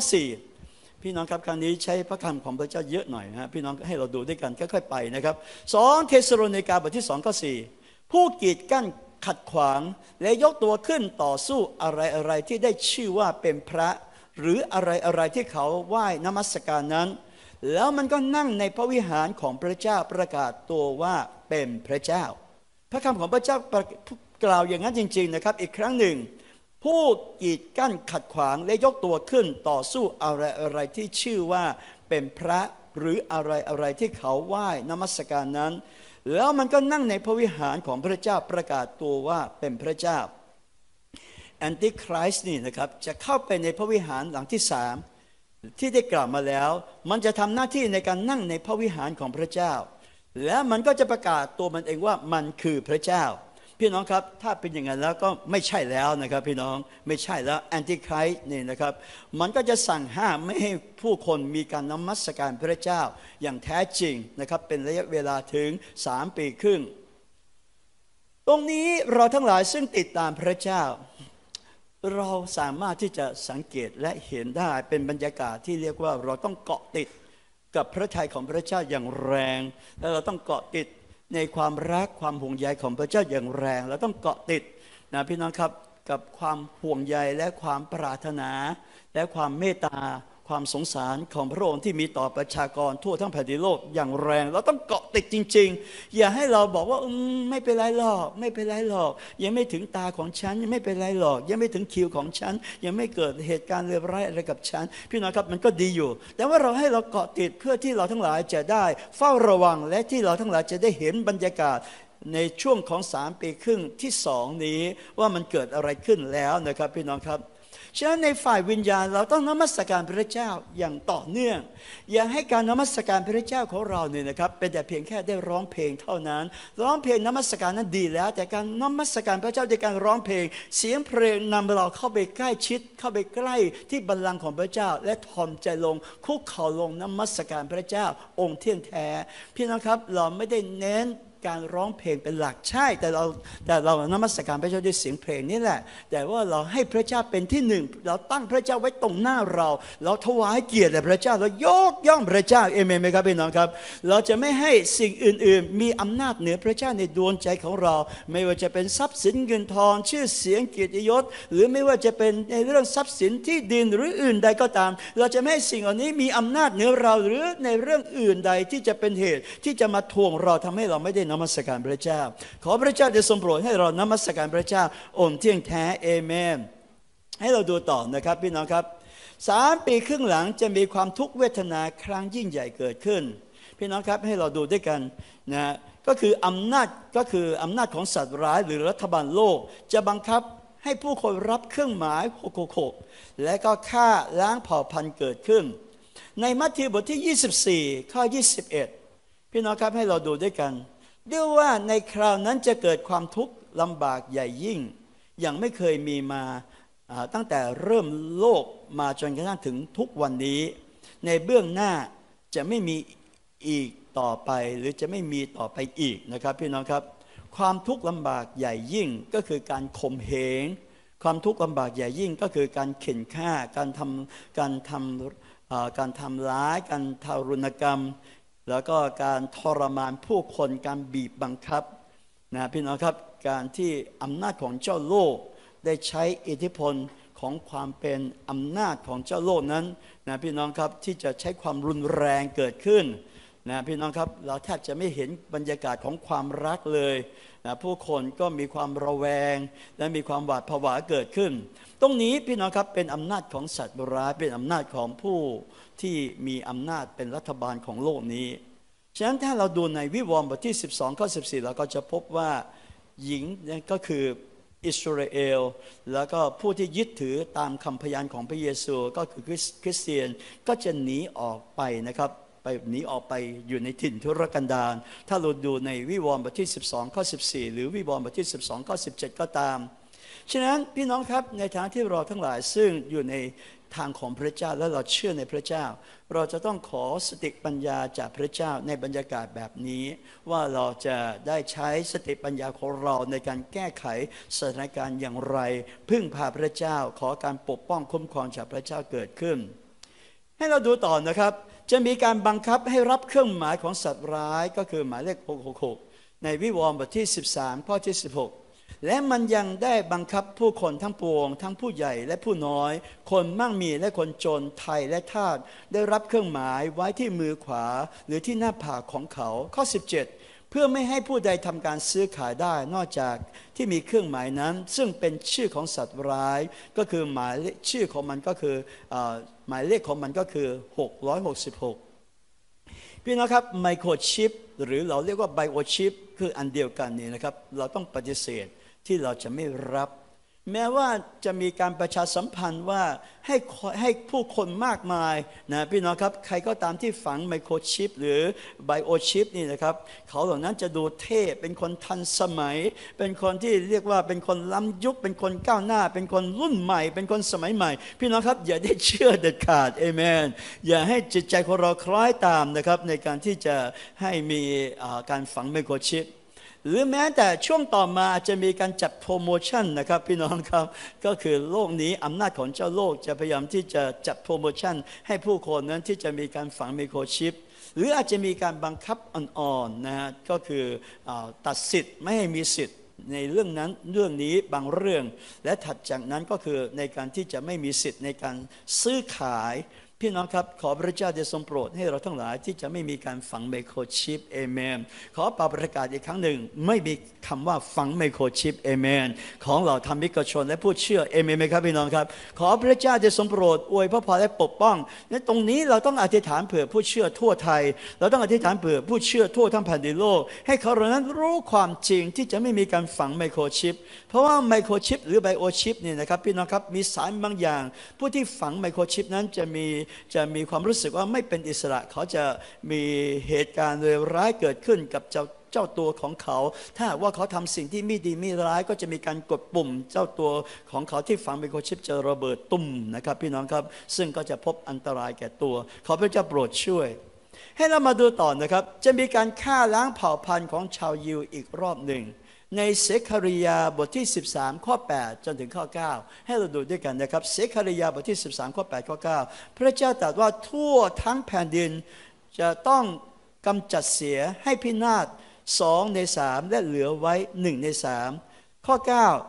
4พี่น้องครับครั้งนี้ใช้พระคำของพระเจ้าเยอะหน่อยนะพี่น้องให้เราดูด้วยกันค่อยๆไปนะครับ2 เธสโลนิกาบทที่2ข้อ4ผู้กีดกั้นขัดขวางและยกตัวขึ้นต่อสู้อะไรที่ได้ชื่อว่าเป็นพระหรืออะไรที่เขาไหว้นมัสการนั้นแล้วมันก็นั่งในพระวิหารของพระเจ้าประกาศตัวว่าเป็นพระเจ้าพระคำของพระเจ้ากล่าวอย่างนั้นจริงๆนะครับอีกครั้งหนึ่งผู้กีดกั้นขัดขวางและยกตัวขึ้นต่อสู้อะไรที่ชื่อว่าเป็นพระหรืออะไรที่เขาไหว้นมัสการนั้นแล้วมันก็นั่งในพระวิหารของพระเจ้าประกาศตัวว่าเป็นพระเจ้าแอนติคริสต์นี่นะครับจะเข้าไปในพระวิหารหลังที่3ที่ได้กล่าวมาแล้วมันจะทำหน้าที่ในการนั่งในพระวิหารของพระเจ้าและมันก็จะประกาศตัวมันเองว่ามันคือพระเจ้าพี่น้องครับถ้าเป็นอย่างนั้นแล้วก็ไม่ใช่แล้วนะครับพี่น้องไม่ใช่แล้วแอนติไครส์นี่นะครับมันก็จะสั่งห้ามไม่ให้ผู้คนมีการนมัสการพระเจ้าอย่างแท้จริงนะครับเป็นระยะเวลาถึง3 ปีครึ่งตรงนี้เราทั้งหลายซึ่งติดตามพระเจ้าเราสามารถที่จะสังเกตและเห็นได้เป็นบรรยากาศที่เรียกว่าเราต้องเกาะติดกับพระทัยของพระเจ้าอย่างแรงและเราต้องเกาะติดในความรักความห่วงใยของพระเจ้าอย่างแรงเราต้องเกาะติดนะพี่น้องครับกับความห่วงใยและความปรารถนาและความเมตตาความสงสารของพระองค์ที่มีต่อประชากรทั่วทั้งแผ่นดินโลกอย่างแรงเราต้องเกาะติดจริงๆอย่าให้เราบอกว่าไม่เป็นไรหรอกไม่เป็นไรหรอกยังไม่ถึงตาของฉันยังไม่เป็นไรหรอกยังไม่ถึงคิวของฉันยังไม่เกิดเหตุการณ์เลวร้ายอะไรกับฉันพี่น้องครับมันก็ดีอยู่แต่ว่าเราให้เราเกาะติดเพื่อที่เราทั้งหลายจะได้เฝ้าระวังและที่เราทั้งหลายจะได้เห็นบรรยากาศในช่วงของ3 ปีครึ่งที่2นี้ว่ามันเกิดอะไรขึ้นแล้วนะครับพี่น้องครับฉะนั้นในฝ่ายวิญญาณเราต้องนมัสการพระเจ้าอย่างต่อเนื่องอย่าให้การนมัสการพระเจ้าของเราเนี่ยนะครับเป็นแต่เพียงแค่ได้ร้องเพลงเท่านั้นร้องเพลงนมัสการนั้นดีแล้วแต่การนมัสการพระเจ้าในการร้องเพลงเสียงเพลงนำเราเข้าไปใกล้ชิดเข้าไปใกล้ที่บัลลังก์ของพระเจ้าและถ่อมใจลงคุกเข่าลงนมัสการพระเจ้าองค์เที่ยงแท้พี่น้องครับเราไม่ได้เน้นการร้องเพลงเป็นหลักใช่แต่เรานมัสการพระเจ้าด้วยเสียงเพลงนี่แหละแต่ว่าเราให้พระเจ้าเป็นที่หนึ่งเราตั้งพระเจ้าไว้ตรงหน้าเราถวายเกียรติแด่พระเจ้าเรายกย่องพระเจ้าเอเมนไหมครับพี่น้องครับเราจะไม่ให้สิ่งอื่นๆมีอำนาจเหนือพระเจ้าในดวงใจของเราไม่ว่าจะเป็นทรัพย์สินเงินทองชื่อเสียงเกียรติยศหรือไม่ว่าจะเป็นในเรื่องทรัพย์สินที่ดินหรืออื่นใดก็ตามเราจะไม่ให้สิ่งเหล่านี้มีอำนาจเหนือเราหรือในเรื่องอื่นใดที่จะเป็นเหตุที่จะมาทวงเราทำให้เราไม่ได้นมัสการพระเจ้าขอพระเจ้าได้ทรงโปรดให้เรานมัสการพระเจ้าองค์เที่ยงแท้เอเมนให้เราดูต่อนะครับพี่น้องครับ3 ปีครึ่งหลังจะมีความทุกขเวทนาครั้งยิ่งใหญ่เกิดขึ้นพี่น้องครับให้เราดูด้วยกันนะก็คืออำนาจของสัตว์ร้ายหรือรัฐบาลโลกจะบังคับให้ผู้คนรับเครื่องหมาย666และก็ฆ่าล้างเผ่าพันธุ์เกิดขึ้นในมัทธิวบทที่24ข้อ21พี่น้องครับให้เราดูด้วยกันด้วยว่าในคราวนั้นจะเกิดความทุกข์ลำบากใหญ่ยิ่งอย่างไม่เคยมีมาตั้งแต่เริ่มโลกมาจนกระทั่งถึงทุกวันนี้ในเบื้องหน้าจะไม่มีอีกต่อไปหรือจะไม่มีต่อไปอีกนะครับพี่น้องครับความทุกข์ลำบากใหญ่ยิ่งก็คือการข่มเหงความทุกข์ลำบากใหญ่ยิ่งก็คือการเข็นฆ่าการทำร้ายการทารุณกรรมแล้วก็การทรมานผู้คนการบีบบังคับนะพี่น้องครับการที่อำนาจของเจ้าโลกได้ใช้อิทธิพลของความเป็นอำนาจของเจ้าโลกนั้นนะพี่น้องครับที่จะใช้ความรุนแรงเกิดขึ้นนะพี่น้องครับเราแทบจะไม่เห็นบรรยากาศของความรักเลยนะผู้คนก็มีความระแวงและมีความหวาดผวาเกิดขึ้นตรงนี้พี่น้องครับเป็นอำนาจของสัตว์ร้ายเป็นอำนาจของผู้ที่มีอำนาจเป็นรัฐบาลของโลกนี้ฉะนั้นถ้าเราดูในวิวรณ์บทที่12ข้อ14เราก็จะพบว่าหญิงก็คืออิสราเอลแล้วก็ผู้ที่ยึดถือตามคำพยานของพระเยซูก็คือคริสเตียนก็จะหนีออกไปนะครับไปหนีออกไปอยู่ในถิ่นทุรกันดารถ้าเราดูในวิวรณ์บทที่12ข้อ14หรือวิวรณ์บทที่12ข้อ17ก็ตามฉะนั้นพี่น้องครับในทางที่เราทั้งหลายซึ่งอยู่ในทางของพระเจ้าและเราเชื่อในพระเจ้าเราจะต้องขอสติปัญญาจากพระเจ้าในบรรยากาศแบบนี้ว่าเราจะได้ใช้สติปัญญาของเราในการแก้ไขสถานการณ์อย่างไรพึ่งพาพระเจ้าขอการปกป้องคุ้มครองจากพระเจ้าเกิดขึ้นให้เราดูต่อนะครับจะมีการบังคับให้รับเครื่องหมายของสัตว์ร้ายก็คือหมายเลข666ในวิวรณ์บทที่13ข้อที่16และมันยังได้บังคับผู้คนทั้งปวงทั้งผู้ใหญ่และผู้น้อยคนมั่งมีและคนจนไทยและทาสได้รับเครื่องหมายไว้ที่มือขวาหรือที่หน้าผากของเขาข้อ17เพื่อไม่ให้ผู้ใดทำการซื้อขายได้นอกจากที่มีเครื่องหมายนั้นซึ่งเป็นชื่อของสัตว์ร้ายก็คือหมายชื่อของมันก็คือหมายเลขของมันก็คือ666 พี่น้องครับไมโครชิปหรือเราเรียกว่าไบโอชิปคืออันเดียวกันนี่นะครับเราต้องปฏิเสธที่เราจะไม่รับแม้ว่าจะมีการประชาสัมพันธ์ว่าให้ผู้คนมากมายนะพี่น้องครับใครก็ตามที่ฝังไมโครชิปหรือไบโอชิปนี่นะครับเขาเหล่านั้นจะดูเท่เป็นคนทันสมัยเป็นคนที่เรียกว่าเป็นคนล้ำยุคเป็นคนก้าวหน้าเป็นคนรุ่นใหม่เป็นคนสมัยใหม่พี่น้องครับอย่าได้เชื่อเด็ดขาดเอเมนอย่าให้จิตใจของเราคล้อยตามนะครับในการที่จะให้มีการฝังไมโครชิปหรือแม้แต่ช่วงต่อมาจะมีการจัดโปรโมชั่นนะครับพี่น้องครับก็คือโลกนี้อำนาจของเจ้าโลกจะพยายามที่จะจัดโปรโมชั่นให้ผู้คนนั้นที่จะมีการฝังไมโครชิปหรืออาจจะมีการบังคับอ่อนๆนะฮะก็คือตัดสิทธิ์ไม่ให้มีสิทธิ์ในเรื่องนั้นเรื่องนี้บางเรื่องและถัดจากนั้นก็คือในการที่จะไม่มีสิทธิ์ในการซื้อขายพี่น้องครับขอพระเจ้าได้ทรงโปรดให้เราทั้งหลายที่จะไม่มีการฝังไมโครชิปเอเมนขอประกาศอีกครั้งหนึ่งไม่มีคำว่าฝังไมโครชิปเอเมนของเราธรรมิกชนและผู้เชื่อเอเมนไหมครับพี่น้องครับขอพระเจ้าได้ทรงโปรดอวยพระพรและปกป้องและตรงนี้เราต้องอธิษฐานเผื่อผู้เชื่อทั่วไทยเราต้องอธิษฐานเผื่อผู้เชื่อทั่วทั้งแผ่นดินโลกให้เขาเหล่านั้นรู้ความจริงที่จะไม่มีการฝังไมโครชิปเพราะว่าไมโครชิปหรือไบโอชิปเนี่ยนะครับพี่น้องครับมีสารบางอย่างผู้ที่ฝังไมโครชิปนั้นจะมีความรู้สึกว่าไม่เป็นอิสระเขาจะมีเหตุการณ์เลวร้ายเกิดขึ้นกับเจ้าตัวของเขาถ้าว่าเขาทำสิ่งที่ไม่ดีไม่ร้ายก็จะมีการกดปุ่มเจ้าตัวของเขาที่ฝังไมโครชิปจะระเบิดตุ่มนะครับพี่น้องครับซึ่งก็จะพบอันตรายแก่ตัวขอพระเจ้าโปรดช่วยให้เรามาดูต่อนะครับจะมีการฆ่าล้างเผ่าพันธุ์ของชาวยิวอีกรอบหนึ่งในเสคาริยาบทที่13ข้อ8จนถึงข้อ9ให้เราดูด้วยกันนะครับเสคาริยาบทที่13ข้อ8ข้อ9พระเจ้าตรัสว่าทั่วทั้งแผ่นดินจะต้องกำจัดเสียให้พินาศ2 ใน 3และเหลือไว้1 ใน 3ข้อ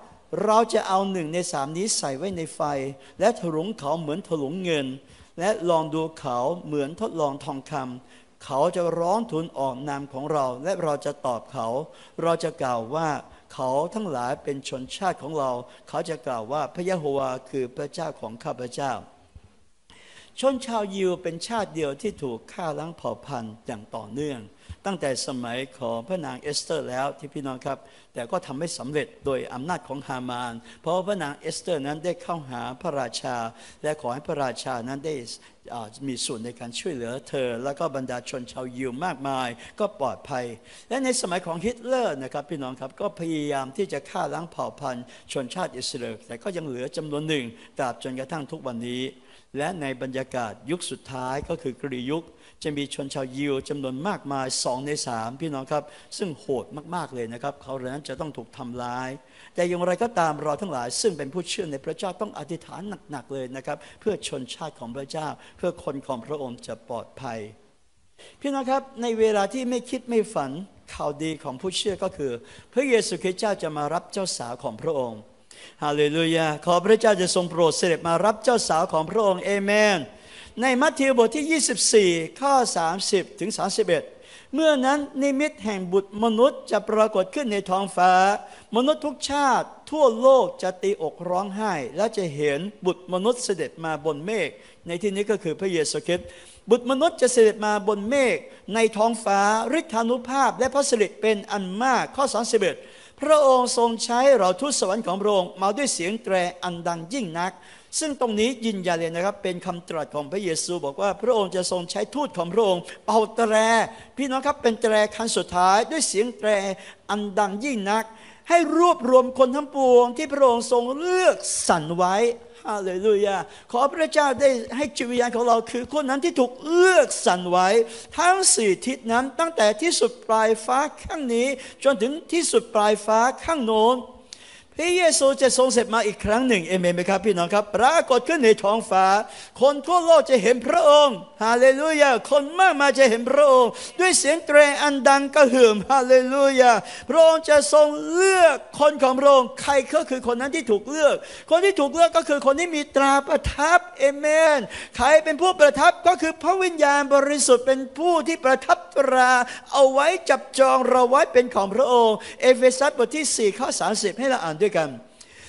9เราจะเอา1 ใน 3นี้ใส่ไว้ในไฟและถลุงเขาเหมือนถลุงเงินและลองดูเขาเหมือนทดลองทองคำเขาจะร้องทูลออกนามของเราและเราจะตอบเขาเราจะกล่าวว่าเขาทั้งหลายเป็นชนชาติของเราเขาจะกล่าวว่าพระยะโฮวาคือพระเจ้าของข้าพเจ้าชนชาวยิวเป็นชาติเดียวที่ถูกฆ่าล้างเผ่าพันธุ์อย่างต่อเนื่องตั้งแต่สมัยของพระนางเอสเตอร์แล้วที่พี่น้องครับแต่ก็ทำไม่สำเร็จโดยอำนาจของฮามานเพราะพระนางเอสเตอร์นั้นได้เข้าหาพระราชาและขอให้พระราชานั้นได้มีส่วนในการช่วยเหลือเธอแล้วก็บรรดาชนชาวยิวมากมายก็ปลอดภัยและในสมัยของฮิตเลอร์นะครับพี่น้องครับก็พยายามที่จะฆ่าล้างเผ่าพันธุ์ชนชาติอิสราเอลแต่ก็ยังเหลือจำนวนหนึ่งตราบจนกระทั่งทุกวันนี้และในบรรยากาศยุคสุดท้ายก็คือกรียุคจะมีชนชาวยิวจำนวนมากมาย2 ใน 3พี่น้องครับซึ่งโหดมากๆเลยนะครับเขาเหล่านั้นจะต้องถูกทำร้ายแต่อย่างไรก็ตามเราทั้งหลายซึ่งเป็นผู้เชื่อในพระเจ้าต้องอธิษฐานหนักๆเลยนะครับเพื่อชนชาติของพระเจ้าเพื่อคนของพระองค์จะปลอดภัยพี่น้องครับในเวลาที่ไม่คิดไม่ฝันข่าวดีของผู้เชื่อก็คือพระเยซูคริสต์เจ้าจะมารับเจ้าสาวของพระองค์ฮาเลลูยาขอพระเจ้าจะทรงโปรดเสด็จมารับเจ้าสาวของพระองค์เอเมนในมัทธิวบทที่24ข้อ30ถึง31เมื่อนั้นนิมิตแห่งบุตรมนุษย์จะปรากฏขึ้นในท้องฟ้ามนุษย์ทุกชาติทั่วโลกจะตีอกร้องไห้และจะเห็นบุตรมนุษย์เสด็จมาบนเมฆในที่นี้ก็คือพระเยซูคริสต์บุตรมนุษย์จะเสด็จมาบนเมฆในท้องฟ้าฤทธานุภาพและพระสิริเป็นอันมากข้อ31พระองค์ทรงใช้เราทูตสวรรค์ของพระองค์มาด้วยเสียงแตรอันดังยิ่งนักซึ่งตรงนี้ยืนยันเลยนะครับเป็นคำตรัสของพระเยซูบอกว่าพระองค์จะทรงใช้ทูตของพระองค์เป่าแตรพี่น้องครับเป็นแตรครั้งสุดท้ายด้วยเสียงแตรอันดังยิ่งนักให้รวบรวมคนทั้งปวงที่พระองค์ทรงเลือกสรรไว้ฮาเลลูยาขอพระเจ้าได้ให้จิตวิญญาณของเราคือคนนั้นที่ถูกเลือกสรรไว้ทั้ง4ทิศนั้นตั้งแต่ที่สุดปลายฟ้าข้างนี้จนถึงที่สุดปลายฟ้าข้างโน้นพระเยซูจะทรงเสด็จมาอีกครั้งหนึ่งเอเมนไหมครับพี่น้องครับปรากฏขึ้นในท้องฟ้าคนทั่วโลกจะเห็นพระองค์ฮาเลลูยาคนมากมายจะเห็นพระองค์ด้วยเสียงแตรอันดังกระหึ่มฮาเลลูยาพระองค์จะทรงเลือกคนของพระองค์ใครก็คือคนนั้นที่ถูกเลือกคนที่ถูกเลือกก็คือคนที่มีตราประทับเอเมนใครเป็นผู้ประทับก็คือพระวิญญาณบริสุทธิ์เป็นผู้ที่ประทับตราเอาไว้จับจองเราไว้เป็นของพระองค์เอเฟซัสบทที่4ข้อ30ให้เราอ่านด้วยกัน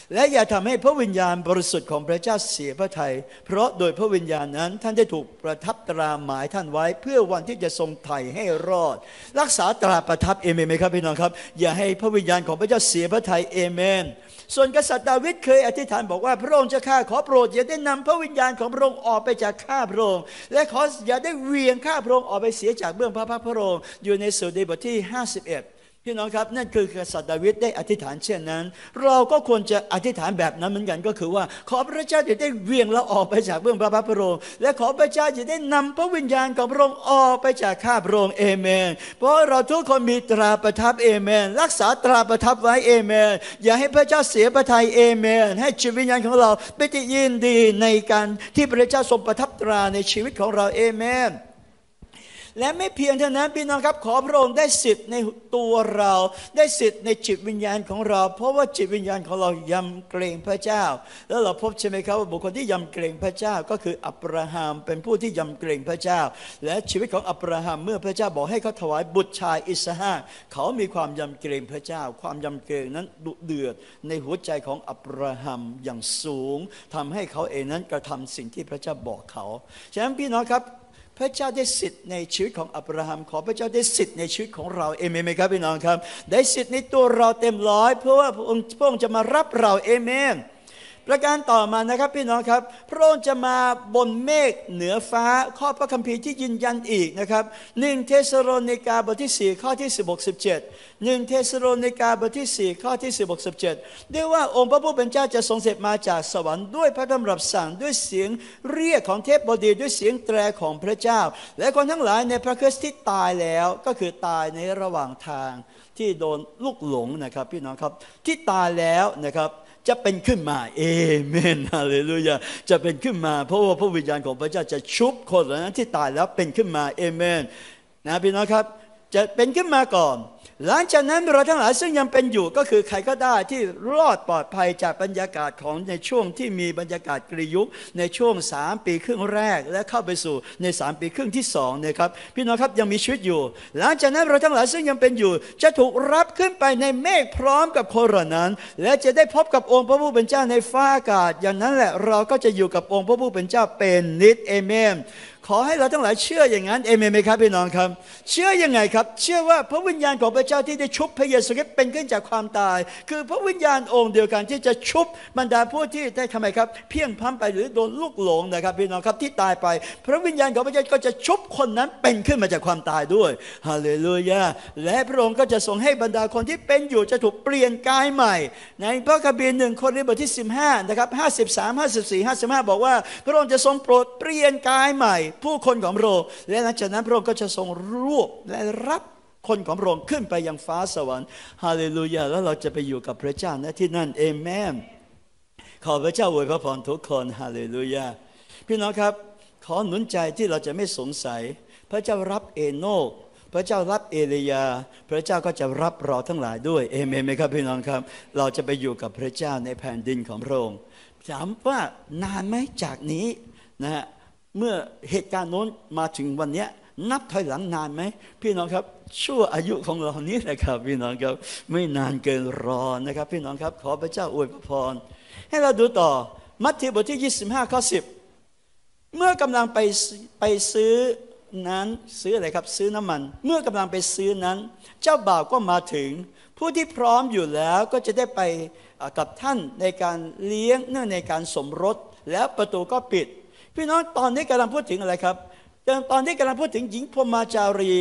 และอย่าทำให้พระวิญญาณบริสุทธิ์ของพระเจ้าเสียพระทัยเพราะโดยพระวิญญาณนั้นท่านได้ถูกประทับตราหมายท่านไว้เพื่อวันที่จะทรงไถ่ให้รอดรักษาตราประทับเอเมนไหมครับพี่น้องครับอย่าให้พระวิญญาณของพระเจ้าเสียพระทัยเอเมนส่วนกษัตริย์ดาวิดเคยอธิษฐานบอกว่าพระองค์เจ้าข้าขอโปรดอย่าได้นำพระวิญญาณของพระองค์ออกไปจากข้าพระองค์และขออย่าได้เหวี่ยงข้าพระองค์ออกไปเสียจากเบื้องพระพักตร์พระองค์อยู่ในสดุดีบทที่51พี่น้องครับนั่นคือกษัตริย์ดาวิดได้อธิษฐานเช่นนั้นเราก็ควรจะอธิษฐานแบบนั้นเหมือนกันก็คือว่าขอพระเจ้าจะได้เหวี่ยงเราออกไปจากเบื้องพระพักตร์พระองค์และขอพระเจ้าจะได้นำพระวิญญาณของพระองค์ออกไปจากข้าพระองค์เอเมนเพราะเราทุกคนมีตราประทับเอเมนรักษาตราประทับไว้เอเมนอย่าให้พระเจ้าเสียพระทัยเอเมนให้จิตวิญญาณของเราเป็นที่ยินดีในการที่พระเจ้าทรงประทับตราในชีวิตของเราเอเมนและไม่เพียงเท่านั้นพี่น้องครับขอพระองค์ได้สิทธิ์ในตัวเราได้สิทธิ์ในจิตวิญญาณของเราเพราะว่าจิตวิญญาณของเรายำเกรงพระเจ้าแล้วเราพบใช่ไหมครับว่าบุคคลที่ยำเกรงพระเจ้าก็คืออับราฮัมเป็นผู้ที่ยำเกรงพระเจ้าและชีวิตของอับราฮัมเมื่อพระเจ้าบอกให้เขาถวายบุตรชายอิสฮากเขามีความยำเกรงพระเจ้าความยำเกรงนั้นดุเดือดในหัวใจของอับราฮัมอย่างสูงทำให้เขาเองนั้นกระทำสิ่งที่พระเจ้าบอกเขาฉะนั้นพี่น้องครับพระเจ้าได้สิทธิ์ในชีวิตของอับราฮัมขอพระเจ้าได้สิทธิ์ในชีวิตของเราเอเมนไหมครับพี่น้องครับได้สิทธิ์ในตัวเราเต็มร้อยเพราะว่าพระองค์จะมารับเราเอเมนประการต่อมานะครับพี่น้องครับพระองค์จะมาบนเมฆเหนือฟ้าข้อพระคัมภีร์ที่ยืนยันอีกนะครับ1 เทสโลนิกาบทที่4ข้อที่16-17 1 เทสโลนิกาบทที่4ข้อที่16-17ด้วยว่าองค์พระผู้เป็นเจ้าจะทรงเสด็จมาจากสวรรค์ด้วยพระดำรัสสั่งด้วยเสียงเรียกของเทพบดีด้วยเสียงแตรของพระเจ้าและคนทั้งหลายในพระคริสต์ที่ตายแล้วก็คือตายในระหว่างทางที่โดนลูกหลงนะครับพี่น้องครับที่ตายแล้วนะครับจะเป็นขึ้นมาเอเมนฮาเลลูยาจะเป็นขึ้นมาเพราะว่าพระวิญญาณของพระเจ้าจะชุบคนเหล่านั้นที่ตายแล้วเป็นขึ้นมาเอเมนนะพี่น้องครับจะเป็นขึ้นมาก่อนหลังจากนั้นเราทั้งหลายซึ่งยังเป็นอยู่ก็คือใครก็ได้ที่รอดปลอดภัยจากบรรยากาศของในช่วงที่มีบรรยากาศกรียุคในช่วง3 ปีครึ่งแรกและเข้าไปสู่ใน3 ปีครึ่งที่2นะครับพี่น้องครับยังมีชีวิตอยู่หลังจากนั้นเราทั้งหลายซึ่งยังเป็นอยู่จะถูกรับขึ้นไปในเมฆพร้อมกับคนเหล่านั้นและจะได้พบกับองค์พระผู้เป็นเจ้าในฟ้าอากาศอย่างนั้นแหละเราก็จะอยู่กับองค์พระผู้เป็นเจ้าเป็นนิจเอเมนขอให้เราทั้งหลายเชื่ออย่างนั้นเอเมนไหมครับพี่น้องครับเชื่อยังไงครับเชื่อว่าพระวิญญาณของพระเจ้าที่ได้ชุบพระเยซูคริสต์เป็นขึ้นจากความตายคือพระวิญญาณองค์เดียวกันที่จะชุบบรรดาผู้ที่ได้ทำไมครับเพียงพล้ำไปหรือโดนลูกหลงนะครับพี่น้องครับที่ตายไปพระวิญญาณของพระเจ้าก็จะชุบคนนั้นเป็นขึ้นมาจากความตายด้วยฮาเลลูยาและพระองค์ก็จะทรงให้บรรดาคนที่เป็นอยู่จะถูกเปลี่ยนกายใหม่ในพระคัมภีร์1 โครินธ์บทที่15นะครับ53 54 55บอกว่าพระองค์จะทรงโปรดเปลี่ยนกายใหม่ผู้คนของพระองค์และหลังจากนั้นพระองค์ก็จะทรงรวบและรับคนของพระองค์ขึ้นไปยังฟ้าสวรรค์ฮาเลลูยาแล้วเราจะไปอยู่กับพระเจ้าณที่นั่นเอเมนขอพระเจ้าอวยพระพรทุกคนฮาเลลูยาพี่น้องครับขอหนุนใจที่เราจะไม่สงสัยพระเจ้ารับเอโนกพระเจ้ารับเอลียาพระเจ้าก็จะรับเราทั้งหลายด้วยเอเมนไหมครับพี่น้องครับเราจะไปอยู่กับพระเจ้าในแผ่นดินของพระองค์ถามว่านานไหมจากนี้นะฮะเมื่อเหตุการณ์โน้นมาถึงวันนี้นับถอยหลังนานไหมพี่น้องครับชั่วอายุของเรานี้แหละครับพี่น้องครับไม่นานเกินรอนะครับพี่น้องครับขอพระเจ้าอวยพรให้เราดูต่อมัทธิวบทที่25ข้อ10เมื่อกำลังไปซื้อนั้นซื้ออะไรครับซื้อน้ำมันเมื่อกำลังไปซื้อนั้นเจ้าบ่าวก็มาถึงผู้ที่พร้อมอยู่แล้วก็จะได้ไปกับท่านในการเลี้ยงเนื่องในการสมรสแล้วประตูก็ปิดพี่น้องตอนนี้กำลังพูดถึงอะไรครับตอนนี้กำลังพูดถึงหญิงพรหมจารี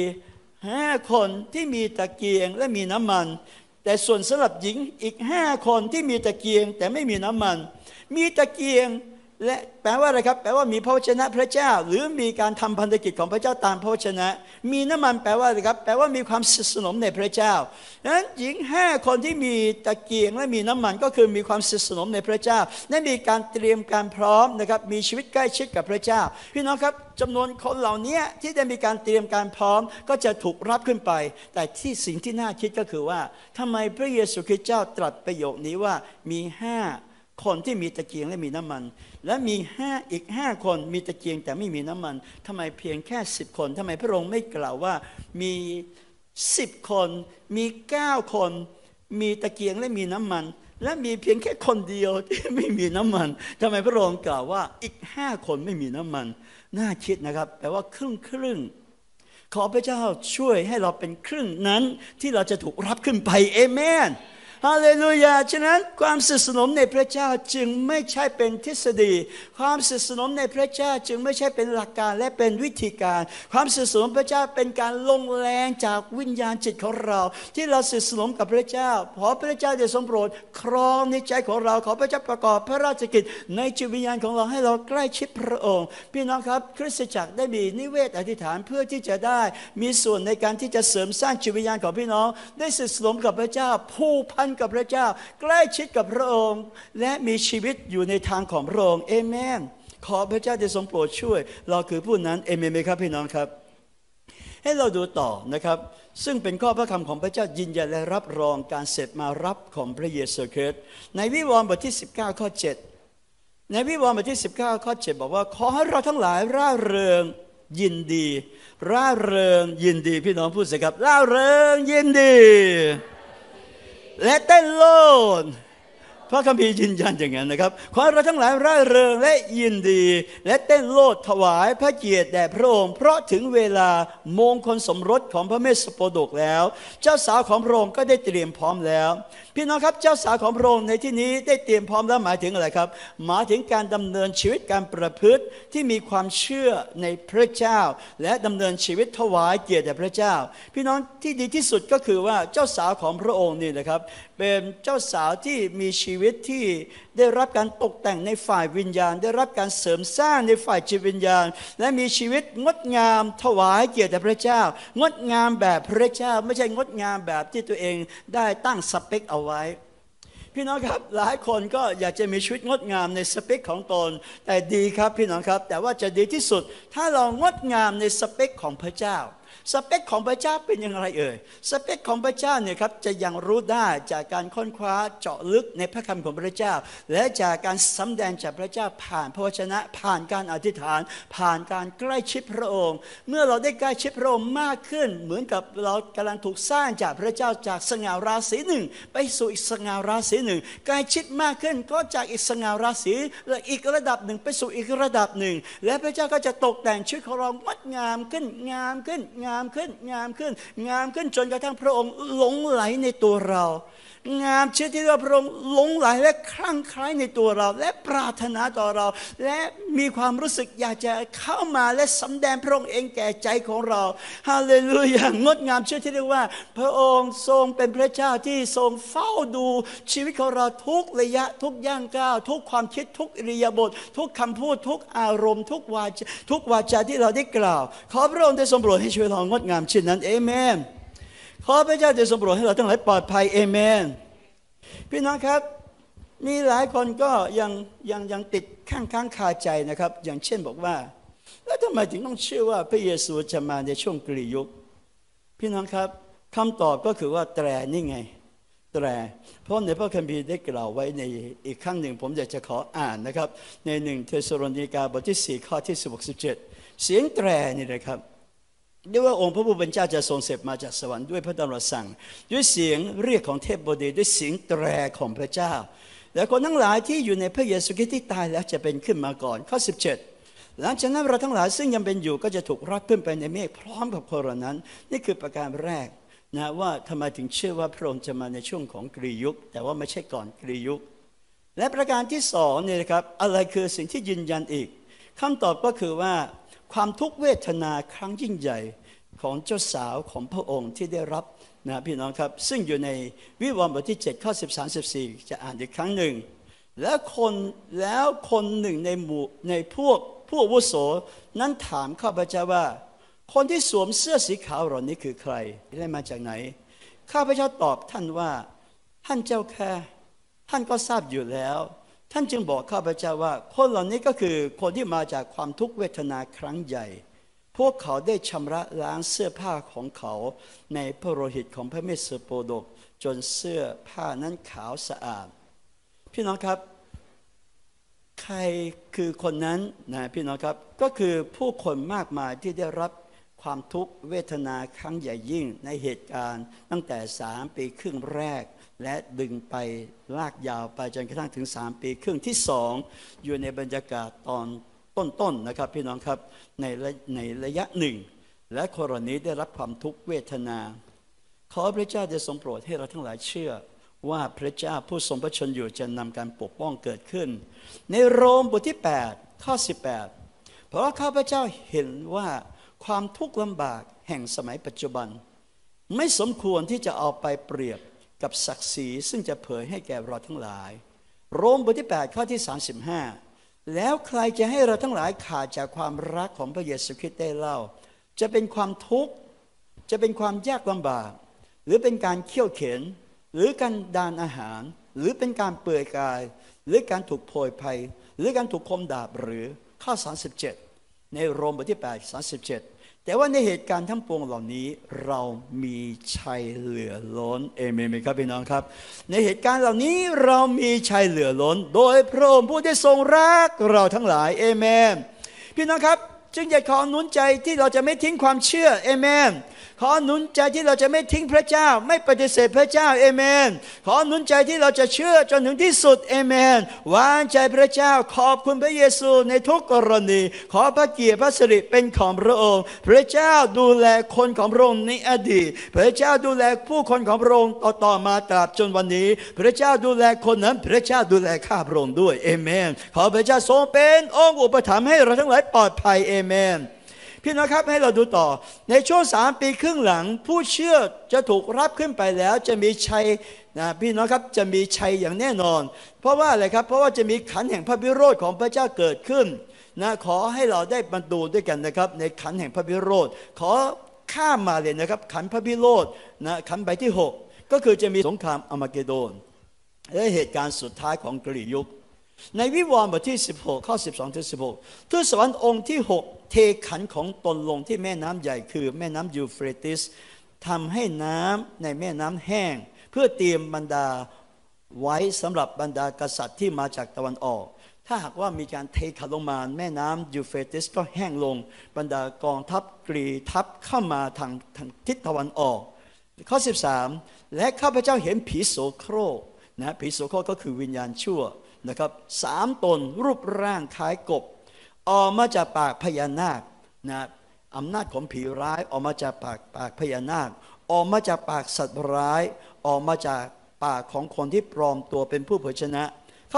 5 คนที่มีตะเกียงและมีน้ำมันแต่ส่วนสำหรับหญิงอีก5 คนที่มีตะเกียงแต่ไม่มีน้ำมันมีตะเกียงและแปลว่าอะไรครับแปลว่ามีพระวจนะพระเจ้าหรือมีการทำพันธกิจของพระเจ้าตามพระวจนะมีน้ำมันแปลว่าอะไรครับแปลว่ามีความสนิทสนมในพระเจ้าดังนั้นหญิง5 คนที่มีตะเกียงและมีน้ำมันก็คือมีความสนิทสนมในพระเจ้าและมีการเตรียมการพร้อมนะครับมีชีวิตใกล้ชิดกับพระเจ้าพี่น้องครับจำนวนคนเหล่านี้ที่ได้มีการเตรียมการพร้อมก็จะถูกรับขึ้นไปแต่ที่สิ่งที่น่าคิดก็คือว่าทำไมพระเยซูคริสต์เจ้าตรัสประโยคนี้ว่ามี5 คนที่มีตะเกียงและมีน้ำมันและมีอีก5 คนมีตะเกียงแต่ไม่มีน้ำมันทำไมเพียงแค่10 คนทำไมพระองค์ไม่กล่าวว่ามี10 คนมี9 คนมีตะเกียงและมีน้ำมันและมีเพียงแค่คนเดียวที่ไม่มีน้ำมันทำไมพระองค์กล่าวว่าอีก5 คนไม่มีน้ำมันน่าคิดนะครับแปลว่าครึ่งขอพระเจ้าช่วยให้เราเป็นครึ่งนั้นที่เราจะถูกรับขึ้นไปเอเมนฮาเลลูยาฉะนั้นความสนิทสนมในพระเจ้าจึงไม่ใช่เป็นทฤษฎีความสนิทสนมในพระเจ้าจึงไม่ใช่เป็นหลักการและเป็นวิธีการความสนิทสนมพระเจ้าเป็นการลงแรงจากวิญญาณจิตของเราที่เราสนิทสนมกับพระเจ้าขอพระเจ้าได้ทรงโปรดครองในใจของเราขอพระเจ้าประกอบพระราชกิจในจิตวิญญาณของเราให้เราใกล้ชิดพระองค์พี่น้องครับคริสตจักรได้มีนิเวศอธิษฐานเพื่อที่จะได้มีส่วนในการที่จะเสริมสร้างจิตวิญญาณของพี่น้องได้สนิทสนมกับพระเจ้าผูกพันกับพระเจ้าใกล้ชิดกับพระองค์และมีชีวิตอยู่ในทางของพระองค์เอเมนขอพระเจ้าได้ทรงโปรดช่วยเราคือผู้นั้นเอเมนไหมครับพี่น้องครับให้เราดูต่อนะครับซึ่งเป็นข้อพระคำของพระเจ้ายืนยันและรับรองการเสด็จมารับของพระเยซูคริสต์ในวิวรณ์บทที่19ข้อ7ในวิวรณ์บทที่19ข้อ7บอกว่าขอให้เราทั้งหลายร่าเริงยินดีร่าเริงยินดีพี่น้องพูดสิครับร่าเริงยินดีและเต้นโลดพระคัมภีร์ยืนยันอย่างนั้นนะครับขอให้เราทั้งหลายร่าเริงและยินดีและเต้นโลดถวายพระเกียรติแด่พระองค์เพราะถึงเวลามงคลสมรสของพระเมสสโปดกแล้วเจ้าสาวของพระองค์ก็ได้เตรียมพร้อมแล้วพี่น้องครับเจ้าสาวของพระองค์ในที่นี้ได้เตรียมพร้อมแล้วหมายถึงอะไรครับหมายถึงการดำเนินชีวิตการประพฤติที่มีความเชื่อในพระเจ้าและดำเนินชีวิตถวายเกียรติแด่พระเจ้าพี่น้องที่ดีที่สุดก็คือว่าเจ้าสาวของพระองค์นี่นะครับเป็นเจ้าสาวที่มีชีวิตที่ได้รับการตกแต่งในฝ่ายวิญญาณได้รับการเสริมสร้างในฝ่ายจิตวิญญาณและมีชีวิตงดงามถวายเกียรติแด่พระเจ้างดงามแบบพระเจ้าไม่ใช่งดงามแบบที่ตัวเองได้ตั้งสเปคเอาไว้พี่น้องครับหลายคนก็อยากจะมีชีวิตงดงามในสเปคของตนแต่ดีครับพี่น้องครับแต่ว่าจะดีที่สุดถ้าเรางดงามในสเปคของพระเจ้าสเปคของพระเจ้าเป็นอย่างไรสเปคของพระเจ้าเนี่ยครับจะยังรู้ได้จากการค้นคว้าเจาะลึกในพระคำของพระเจ้าและจากการสำแดงจากพระเจ้าผ่านพระวจนะผ่านการอธิษฐานผ่านการใกล้ชิดพระองค์เมื่อเราได้ใกล้ชิดพระองค์มากขึ้นเหมือนกับเรากำลังถูกสร้างจากพระเจ้าจากสง่าราศีหนึ่งไปสู่อีกสง่าราศีหนึ่งใกล้ชิดมากขึ้นก็จากอีกสง่าราศีและอีกระดับหนึ่งไปสู่อีกระดับหนึ่งและพระเจ้าก็จะตกแต่งชีวิตของเรางดงามขึ้นงามขึ้นงามขึ้นงามขึ้นงามขึ้นจนกระทั่งพระองค์หลงไหลในตัวเรางามเชื่อที่ว่าพระองค์หลงไหลและคลั่งไคล้ในตัวเราและปรารถนาต่อเราและมีความรู้สึกอยากจะเข้ามาและสำแดงพระองค์เองแก่ใจของเราฮาเลลูยางดงามเชื่อที่เรียกว่าพระองค์ทรงเป็นพระเจ้าที่ทรงเฝ้าดูชีวิตของเราทุกระยะทุกย่างก้าวทุกความคิดทุกอิริยาบถทุกคำพูดทุกอารมณ์ทุกวาจาที่เราได้กล่าวขอพระองค์ได้ทรงโปรดให้ชีวิตเรางดงามเช่นนั้นเอเมนขอพระเจ้าได้ทรงโปรดให้เราทั้งหลายปลอดภัยเอเมนพี่น้องครับมีหลายคนก็ยังติดข้างคาใจนะครับอย่างเช่นบอกว่าแล้วทำไมถึงต้องเชื่อว่าพระเยซูจะมาในช่วงกลียุคพี่น้องครับคำตอบก็คือว่าแตรนี่ไงแตรเพราะในพระคัมภีร์ได้กล่าวไว้ในอีกครั้งหนึ่งผมอยากจะขออ่านนะครับใน1 เธสโลนีกาบทที่4ข้อที่16-17เสียงแตรนี่นะครับด้วยว่าองค์พระผู้เป็นเจ้าจะทรงเสด็จมาจากสวรรค์ด้วยพระดำรัสสั่งด้วยเสียงเรียกของเทพบดีด้วยเสียงแตรของพระเจ้าและคนทั้งหลายที่อยู่ในพระเยซูคริสต์ที่ตายแล้วจะเป็นขึ้นมาก่อนข้อ17หลังจากนั้นเราทั้งหลายซึ่งยังเป็นอยู่ก็จะถูกรับขึ้นไปในเมฆพร้อมกับคนเหล่านั้นนี่คือประการแรกนะว่าทำไมถึงเชื่อว่าพระองค์จะมาในช่วงของกลียุคแต่ว่าไม่ใช่ก่อนกลียุคและประการที่สองเนี่ยนะครับอะไรคือสิ่งที่ยืนยันอีกคำตอบก็คือว่าความทุกขเวทนาครั้งยิ่งใหญ่ของเจ้าสาวของพระองค์ที่ได้รับนะพี่น้องครับซึ่งอยู่ในวิวรณ์บทที่7ข้อ13-14จะอ่านอีกครั้งหนึ่งแล้วคนหนึ่งในพวกผู้อาวุโสนั้นถามข้าพเจ้าว่าคนที่สวมเสื้อสีขาวเหล่านี้คือใครได้มาจากไหนข้าพเจ้าตอบท่านว่าท่านเจ้าแค่ท่านก็ทราบอยู่แล้วท่านจึงบอกข้าพเจ้าว่าคนเหล่านี้ก็คือคนที่มาจากความทุกขเวทนาครั้งใหญ่พวกเขาได้ชำระล้างเสื้อผ้าของเขาในพระโลหิตของพระเมสสโปดกจนเสื้อผ้านั้นขาวสะอาดพี่น้องครับใครคือคนนั้นนะพี่น้องครับก็คือผู้คนมากมายที่ได้รับความทุกข์เวทนาครั้งใหญ่ยิ่งในเหตุการณ์ตั้งแต่3 ปีครึ่งแรกและดึงไปลากยาวไปจนกระทั่งถึง3 ปีครึ่งที่2อยู่ในบรรยากาศตอนต้นๆนะครับพี่น้องครับในระยะหนึ่งและคนเหล่านี้ได้รับความทุกข์เวทนาขอพระเจ้าได้ทรงโปรดให้เราทั้งหลายเชื่อว่าพระเจ้าผู้ทรงพระชนอยู่จะนำการปกป้องเกิดขึ้นในโรมบทที่8ข้อ18เพราะข้าพเจ้าเห็นว่าความทุกข์ลำบากแห่งสมัยปัจจุบันไม่สมควรที่จะเอาไปเปรียบกับศักดิ์ศรีซึ่งจะเผยให้แก่เราทั้งหลายโรมบทที่8ข้อที่35แล้วใครจะให้เราทั้งหลายขาดจากความรักของพระเยซูคริสต์ได้เล่าจะเป็นความทุกข์จะเป็นความยากลำบากหรือเป็นการเคี่ยวเข็นหรือการดานอาหารหรือเป็นการเปื่อยกายหรือการถูกโพยภัยหรือการถูกคมดาบหรือข้อ37ในโรมบทที่8 37แต่ว่าในเหตุการณ์ทั้งปวงเหล่านี้เรามีชัยเหลือล้นเอเมนไหมครับพี่น้องครับในเหตุการณ์เหล่านี้เรามีชัยเหลือล้นโดยพระองค์ผู้ได้ทรงรักเราทั้งหลายเอเมนพี่น้องครับจึงอยากขอหนุนใจที่เราจะไม่ทิ้งความเชื่อเอเมนขอหนุนใจที่เราจะไม่ทิ้งพระเจ้าไม่ปฏิเสธพระเจ้าเอเมนขอหนุนใจที่เราจะเชื่อจนถึงที่สุดเอเมนวางใจพระเจ้าขอบคุณพระเยซูในทุกกรณีขอพระเกียรติพระสิริเป็นของพระองค์พระเจ้าดูแลคนของพระองค์ในอดีตพระเจ้าดูแลผู้คนของพระองค์ต่อมาตราบจนวันนี้พระเจ้าดูแลคนนั้นพระเจ้าดูแลข้าพระองค์ด้วยเอเมนขอพระเจ้าทรงเป็นองค์อุปถัมภ์ให้เราทั้งหลายปลอดภัยเอเมนพี่น้องครับให้เราดูต่อในช่วง3 ปีครึ่งหลังผู้เชื่อจะถูกรับขึ้นไปแล้วจะมีชัยนะพี่น้องครับจะมีชัยอย่างแน่นอนเพราะว่าอะไรครับเพราะว่าจะมีขันแห่งพระวิโรธของพระเจ้าเกิดขึ้นนะขอให้เราได้บรรดูด้วยกันนะครับในขันแห่งพระวิโรธขอข้ามมาเลยนะครับขันพระวิโรธนะขันใบที่6ก็คือจะมีสงครามอาร์มาเกโดนและเหตุการณ์สุดท้ายของกรีกยุคในวิวรณ์บทที่16ข้อ12ถึง16ทูตสวรรค์องค์ที่6เทขันของตนลงที่แม่น้ำใหญ่คือแม่น้ำยูเฟรติสทำให้น้ำในแม่น้ำแห้งเพื่อเตรียมบรรดาไว้สำหรับบรรดากษัตริย์ที่มาจากตะวันออกถ้าหากว่ามีการเทขันลงมาแม่น้ำยูเฟรติสก็แห้งลงบรรดากองทัพกรีกทัพเข้ามาทางทิศตะวันออกข้อ13และข้าพเจ้าเห็นผีโสโครกนะผีโสโครกก็คือวิญญาณชั่วนะครับ3 ตนรูปร่างคล้ายกบออกมาจากปากพญานาคนะอำนาจของผีร้ายออกมาจากปากพญานาคออกมาจากปากสัตว์ร้ายออกมาจากปากของคนที่ปลอมตัวเป็นผู้เผยชนะข้อ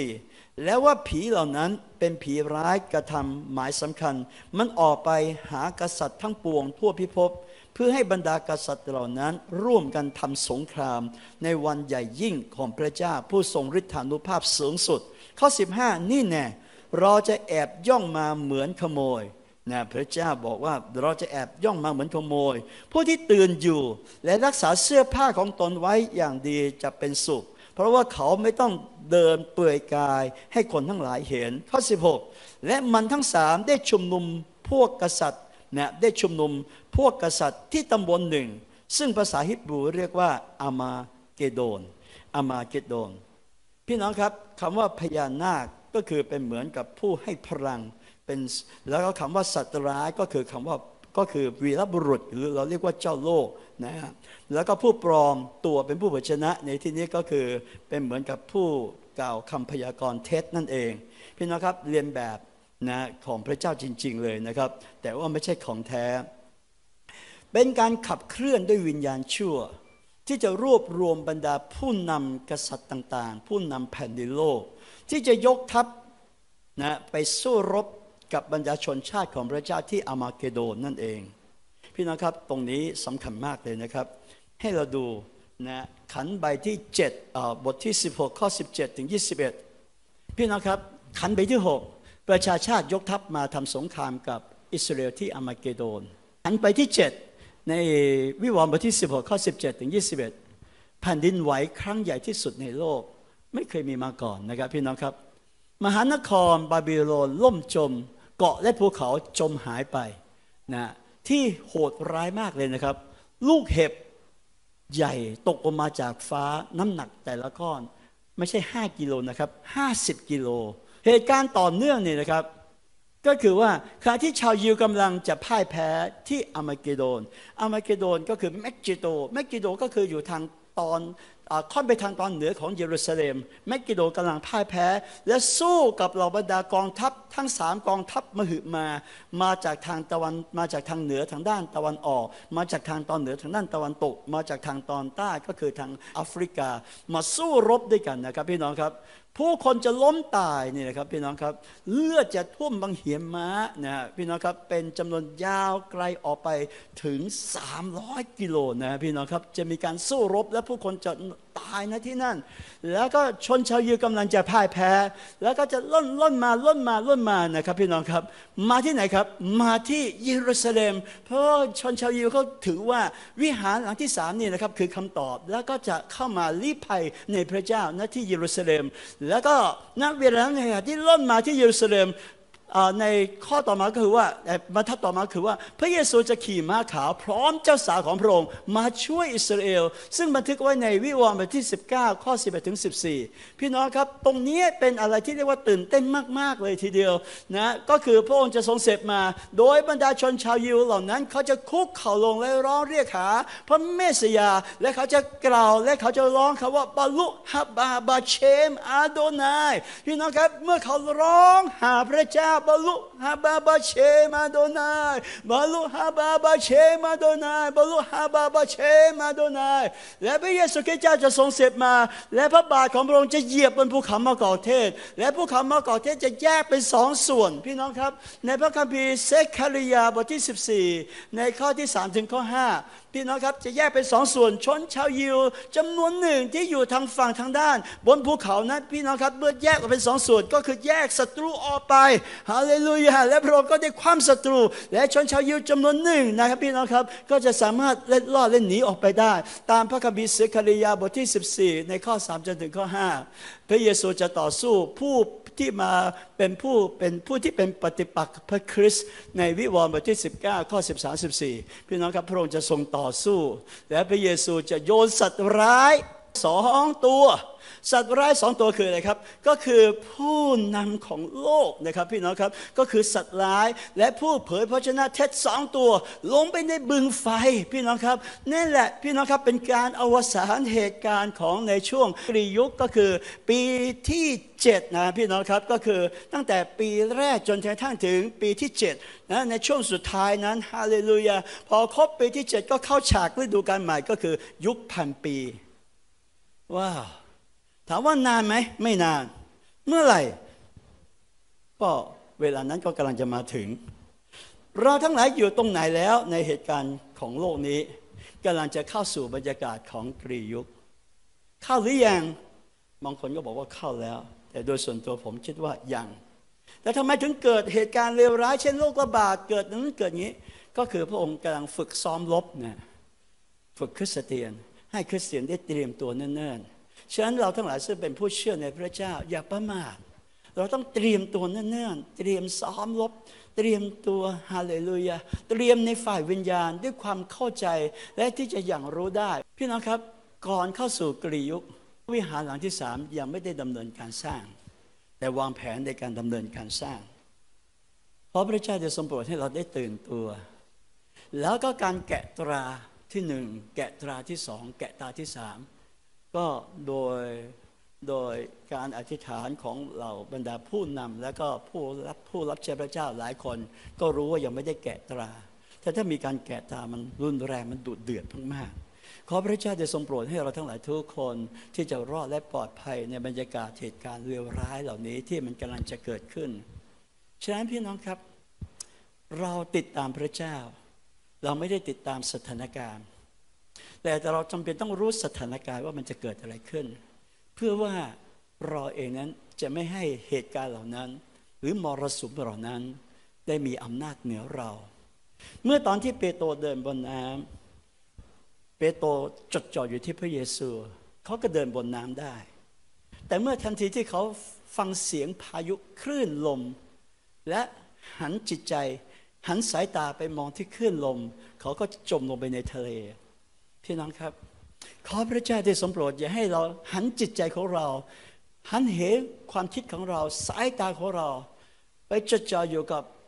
14แล้วว่าผีเหล่านั้นเป็นผีร้ายกระทำหมายสำคัญมันออกไปหากษัตริย์ทั้งปวงทั่วพิภพเพื่อให้บรรดากษัตริย์เหล่านั้นร่วมกันทำสงครามในวันใหญ่ยิ่งของพระเจ้าผู้ทรงฤทธานุภาพสูงสุดข้อ15นี่แน่เราจะแอบย่องมาเหมือนขโมยนะพระเจ้าบอกว่าเราจะแอบย่องมาเหมือนขโมยผู้ที่ตื่นอยู่และรักษาเสื้อผ้าของตนไว้อย่างดีจะเป็นสุขเพราะว่าเขาไม่ต้องเดินเปลือยกายให้คนทั้งหลายเห็นข้อ16และมันทั้ง3ได้ชุมนุมพวกกษัตริย์นะได้ชุมนุมพวกกษัตริย์ที่ตำบลหนึ่งซึ่งภาษาฮิบรูเรียกว่าอามาเกโดนอามาเกโดนพี่น้องครับคำว่าพญานาคก็คือเป็นเหมือนกับผู้ให้พลังเป็นแล้วก็คำว่าสัตว์ร้ายก็คือคำว่าก็คือวีรบุรุษหรือเราเรียกว่าเจ้าโลกนะฮะแล้วก็ผู้ปลอมตัวเป็นผู้เผยชนะในที่นี้ก็คือเป็นเหมือนกับผู้กล่าวคำพยากรณ์เท็จนั่นเองพี่น้องครับเรียนแบบนะของพระเจ้าจริงๆเลยนะครับแต่ว่าไม่ใช่ของแท้เป็นการขับเคลื่อนด้วยวิญญาณชั่วที่จะรวบรวมบรรดาผู้นำกษัตริย์ต่างๆผู้นำแผ่นดินโลกที่จะยกทัพนะไปสู้รบกับบรรดาชนชาติของพระเจ้าที่อามาเกโดนนั่นเองพี่น้องครับตรงนี้สำคัญมากเลยนะครับให้เราดูนะขันใบที่7บทที่16ข้อ17ถึง21พี่น้องครับขันใบที่6ประชาชาติยกทัพมาทำสงครามกับอิสราเอลที่อามาเกโดนขันใบที่7ในวิวรณ์บทที่16ข้อ17ถึง21แผ่นดินไหวครั้งใหญ่ที่สุดในโลกไม่เคยมีมาก่อนนะครับพี่น้องครับมหานครบาบิโลนล่มจมเกาะและภูเขาจมหายไปนะที่โหดร้ายมากเลยนะครับลูกเห็บใหญ่ตกลงมาจากฟ้าน้ำหนักแต่ละก้อนไม่ใช่5 กิโลนะครับ50 กิโลเหตุการณ์ต่อเนื่องนี่นะครับก็คือว่าขณะที่ชาวยิวกำลังจะพ่ายแพ้ที่อาร์มาเกโดนก็คือแมกกิโดก็คืออยู่ทางตอนค่อนไปทางตอนเหนือของเยรูซาเล็มแมกกิโดกำลังพ่ายแพ้และสู้กับเหล่าบรรดากองทัพทั้ง3กองทัพมหึมาจากทางตะวันมาจากทางเหนือทางด้านตะวันออกมาจากทางตอนเหนือทางด้านตะวันตกมาจากทางตอนใต้ก็คือทางแอฟริกามาสู้รบด้วยกันนะครับพี่น้องครับผู้คนจะล้มตายนี่นะครับพี่น้องครับเลือดจะท่วมบังเหียนม้านะพี่น้องครับเป็นจำนวนยาวไกลออกไปถึง300กิโลนะพี่น้องครับจะมีการสู้รบและผู้คนจะตายนะที่นั่นแล้วก็ชนชาวยิวกำลังจะพ่ายแพ้แล้วก็จะล่นมานะครับพี่น้องครับมาที่ไหนครับมาที่เยรูซาเล็มเพราะชนชาวยิวเขาถือว่าวิหารหลังที่3นี่นะครับคือคำตอบแล้วก็จะเข้ามาลี้ภัยในพระเจ้าณที่เยรูซาเล็มแล้วก็ณเวลานั้นที่ล่นมาที่เยรูซาเล็มในข้อต่อมาก็คือว่าบรรทัดต่อมาคือว่าพระเยซูจะขี่ม้าขาวพร้อมเจ้าสาวของพระองค์มาช่วยอิสราเอลซึ่งบันทึกไว้ในวิวรณ์บทที่19ข้อ11ถึง14พี่น้องครับตรงนี้เป็นอะไรที่เรียกว่าตื่นเต้นมากๆเลยทีเดียวนะก็คือพระองค์จะทรงเสด็จมาโดยบรรดาชนชาวยิวเหล่านั้นเขาจะคุกเข่าลงและร้องเรียกหาพระเมสสิยาและเขาจะกล่าวและเขาจะร้องคำว่าบาลุฮับบาบาเชมอาโดนายพี่น้องครับเมื่อเขาร้องหาพระเจ้าบาลุฮาบาบาเชมาโดนายบาลุฮาบาบาเชมาโดนายบาลุฮาบาบาเชมาโดนายและพระเยซูคริสต์เจ้าจะทรงเสด็จมาและพระบาทของพระองค์จะเหยียบบนภูเขามะกอกเทศและภูเขามะกอกเทศจะแยกเป็น2ส่วนพี่น้องครับในพระคัมภีร์เซคาริยาบทที่14ในข้อที่3ถึงข้อ5พี่น้องครับจะแยกเป็น2ส่วนชนชาวยิวจำนวนหนึ่งที่อยู่ทางฝั่งทางด้านบนภูเขานั้นพี่น้องครับเมื่อแยกออกเป็น2ส่วนก็คือแยกศัตรูออกไปฮาเลลูยาและพระองค์ก็ได้คว่ำศัตรูและชนชาวยิวจำนวนหนึ่งนะครับพี่น้องครับก็จะสามารถเล็ดลอดและหนีออกไปได้ตามพระคัมภีร์เซคาริยาบทที่14ในข้อ3จนถึงข้อ5พระเยซูจะต่อสู้ผู้ที่มาเป็นผู้ที่เป็นปฏิปักษ์พระคริสต์ในวิวรณ์บทที่19ข้อ13 14พี่น้องครับพระองค์จะทรงต่อสู้และพระเยซูจะโยนสัตว์ร้าย2ตัวสัตว์ร้าย2ตัวคืออะไรครับก็คือผู้นำของโลกนะครับพี่น้องครับก็คือสัตว์ร้ายและผู้เผยพระชนะเท็จ2ตัวลงไปในบึงไฟพี่น้องครับนั่นแหละพี่น้องครับเป็นการอวสานเหตุการณ์ของในช่วงกรียุคก็คือปีที่7นะพี่น้องครับก็คือตั้งแต่ปีแรกจนกระทั่งถึงปีที่7นะในช่วงสุดท้ายนั้นฮาเลลูยาพอครบปีที่7ก็เข้าฉากฤดูกาลใหม่ก็คือยุค1,000 ปีว้าวถามว่านานไหมไม่นานเมื่อไหร่ก็เวลานั้นก็กำลังจะมาถึงเราทั้งหลายอยู่ตรงไหนแล้วในเหตุการณ์ของโลกนี้กำลังจะเข้าสู่บรรยากาศของกรียุคเข้าหรือยังบางคนก็บอกว่าเข้าแล้วแต่โดยส่วนตัวผมคิดว่ายังแต่ทำไมถึงเกิดเหตุการณ์เลวร้ายเช่นโรคระบาดเกิดนั้นเกิดอย่างนี้ก็คือพระองค์กำลังฝึกซ้อมรบนะฝึกคริสเตียนให้คริสเตียนได้เตรียมตัวเนิ่นๆฉะนั้นเราทั้งหลายซึ่งเป็นผู้เชื่อในพระเจ้าอย่าประมาทเราต้องเตรียมตัวเนิ่นๆเตรียมซ้อมรบเตรียมตัวฮาเลลูยาเตรียมในฝ่ายวิญญาณด้วยความเข้าใจและที่จะอย่างรู้ได้พี่น้องครับก่อนเข้าสู่กรียุควิหารหลังที่3ยังไม่ได้ดำเนินการสร้างแต่วางแผนในการดำเนินการสร้างเพราะพระเจ้าจะทรงโปรดให้เราได้ตื่นตัวแล้วก็การแกะตราที่1แกะตราที่2แกะตราที่3ก็โดยการอธิษฐานของเหล่าบรรดาผู้นำและก็ผู้รับใช้พระเจ้าหลายคนก็รู้ว่ายังไม่ได้แกะตราแต่ถ้ามีการแกะตรามันรุนแรงมันดุเดือดมากๆขอพระเจ้าจะทรงโปรดให้เราทั้งหลายทุกคนที่จะรอดและปลอดภัยในบรรยากาศเหตุการณ์เลวร้ายเหล่านี้ที่มันกำลังจะเกิดขึ้นฉะนั้นพี่น้องครับเราติดตามพระเจ้าเราไม่ได้ติดตามสถานการณ์แต่เราจำเป็นต้องรู้สถานการณ์ว่ามันจะเกิดอะไรขึ้นเพื่อว่าเราเองนั้นจะไม่ให้เหตุการณ์เหล่านั้นหรือมรสุมเหล่านั้นได้มีอำนาจเหนือเราเมื่อตอนที่เปโตรเดินบนน้ำเปโตรจดจ่ออยู่ที่พระเยซูเขาก็เดินบนน้ำได้แต่เมื่อทันทีที่เขาฟังเสียงพายุคลื่นลมและหันจิตใจหันสายตาไปมองที่คลื่นลมเขาก็จมลงไปในทะเลพี่น้องครับขอพระเจ้าได้ทรงโปรดอย่าให้เราหันจิตใจของเราหันเหความคิดของเราสายตาของเราไปจดจ่ออยู่กับ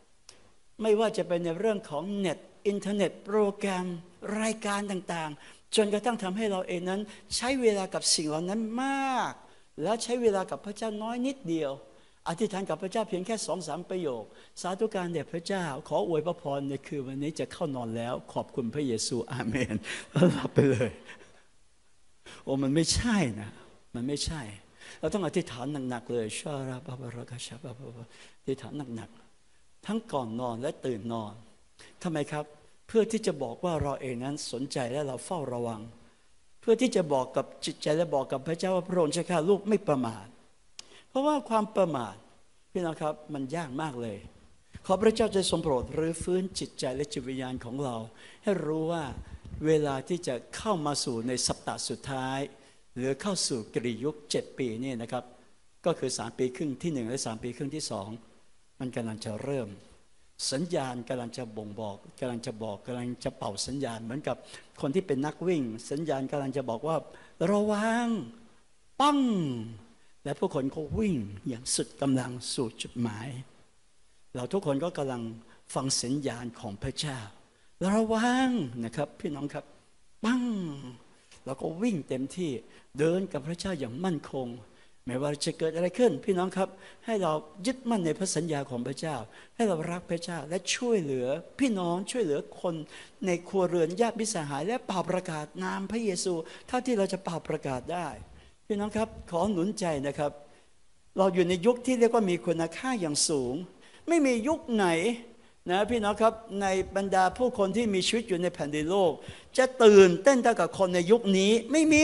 ไม่ว่าจะเป็นในเรื่องของเน็ตอินเทอร์เน็ตโปรแกรมรายการต่างๆจนกระทั่งทำให้เราเองนั้นใช้เวลากับสิ่งเหล่านั้นมากแล้วใช้เวลากับพระเจ้าน้อยนิดเดียวอธิษฐานกับพระเจ้าเพียงแค่ 2-3 ประโยคสาธุการแด่พระเจ้าขออวยพระพรในคืนวันนี้จะเข้านอนแล้วขอบคุณพระเยซูอาเมนแล้วหลับไปเลยโอ้มันไม่ใช่นะมันไม่ใช่เราต้องอธิษฐานหนักๆเลยชาราบาบารากาชาบาบาอธิษฐานหนักๆทั้งก่อนนอนและตื่นนอนทำไมครับเพื่อที่จะบอกว่าเราเองนั้นสนใจและเราเฝ้าระวังเพื่อที่จะบอกกับจิตใจและบอกกับพระเจ้าว่าพระองค์จะฆ่าลูกไม่ประมาทเพราะว่าความประมาทพี่น้องครับมันยากมากเลยขอพระเจ้าจะทรงโปรดรื้อฟื้นจิตใจและจิตวิญญาณของเราให้รู้ว่าเวลาที่จะเข้ามาสู่ในสัปดาห์สุดท้ายหรือเข้าสู่กรียุค7 ปีนี่นะครับก็คือ3 ปีครึ่งที่1และ3 ปีครึ่งที่2มันกำลังจะเริ่มสัญญาณกำลังจะบ่งบอกกำลังจะเป่าสัญญาณเหมือนกับคนที่เป็นนักวิ่งสัญญาณกำลังจะบอกว่าระวังปั้งและผู้คนก็วิ่งอย่างสุดกำลังสู่จุดหมายเราทุกคนก็กำลังฟังสัญญาณของพระเจ้าระวังนะครับพี่น้องครับปั้งเราก็วิ่งเต็มที่เดินกับพระเจ้าอย่างมั่นคงไม่ว่าจะเกิดอะไรขึ้นพี่น้องครับให้เรายึดมั่นในพระสัญญาของพระเจ้าให้เรารักพระเจ้าและช่วยเหลือพี่น้องช่วยเหลือคนในครัวเรือนญาติมิตรสหายและเป่าประกาศนามพระเยซูเท่าที่เราจะเป่าประกาศได้พี่น้องครับขอหนุนใจนะครับเราอยู่ในยุคที่เรียกว่ามีคุณค่าอย่างสูงไม่มียุคไหนนะพี่น้องครับในบรรดาผู้คนที่มีชีวิตอยู่ในแผ่นดินโลกจะตื่นเต้นเท่ากับคนในยุคนี้ไม่มี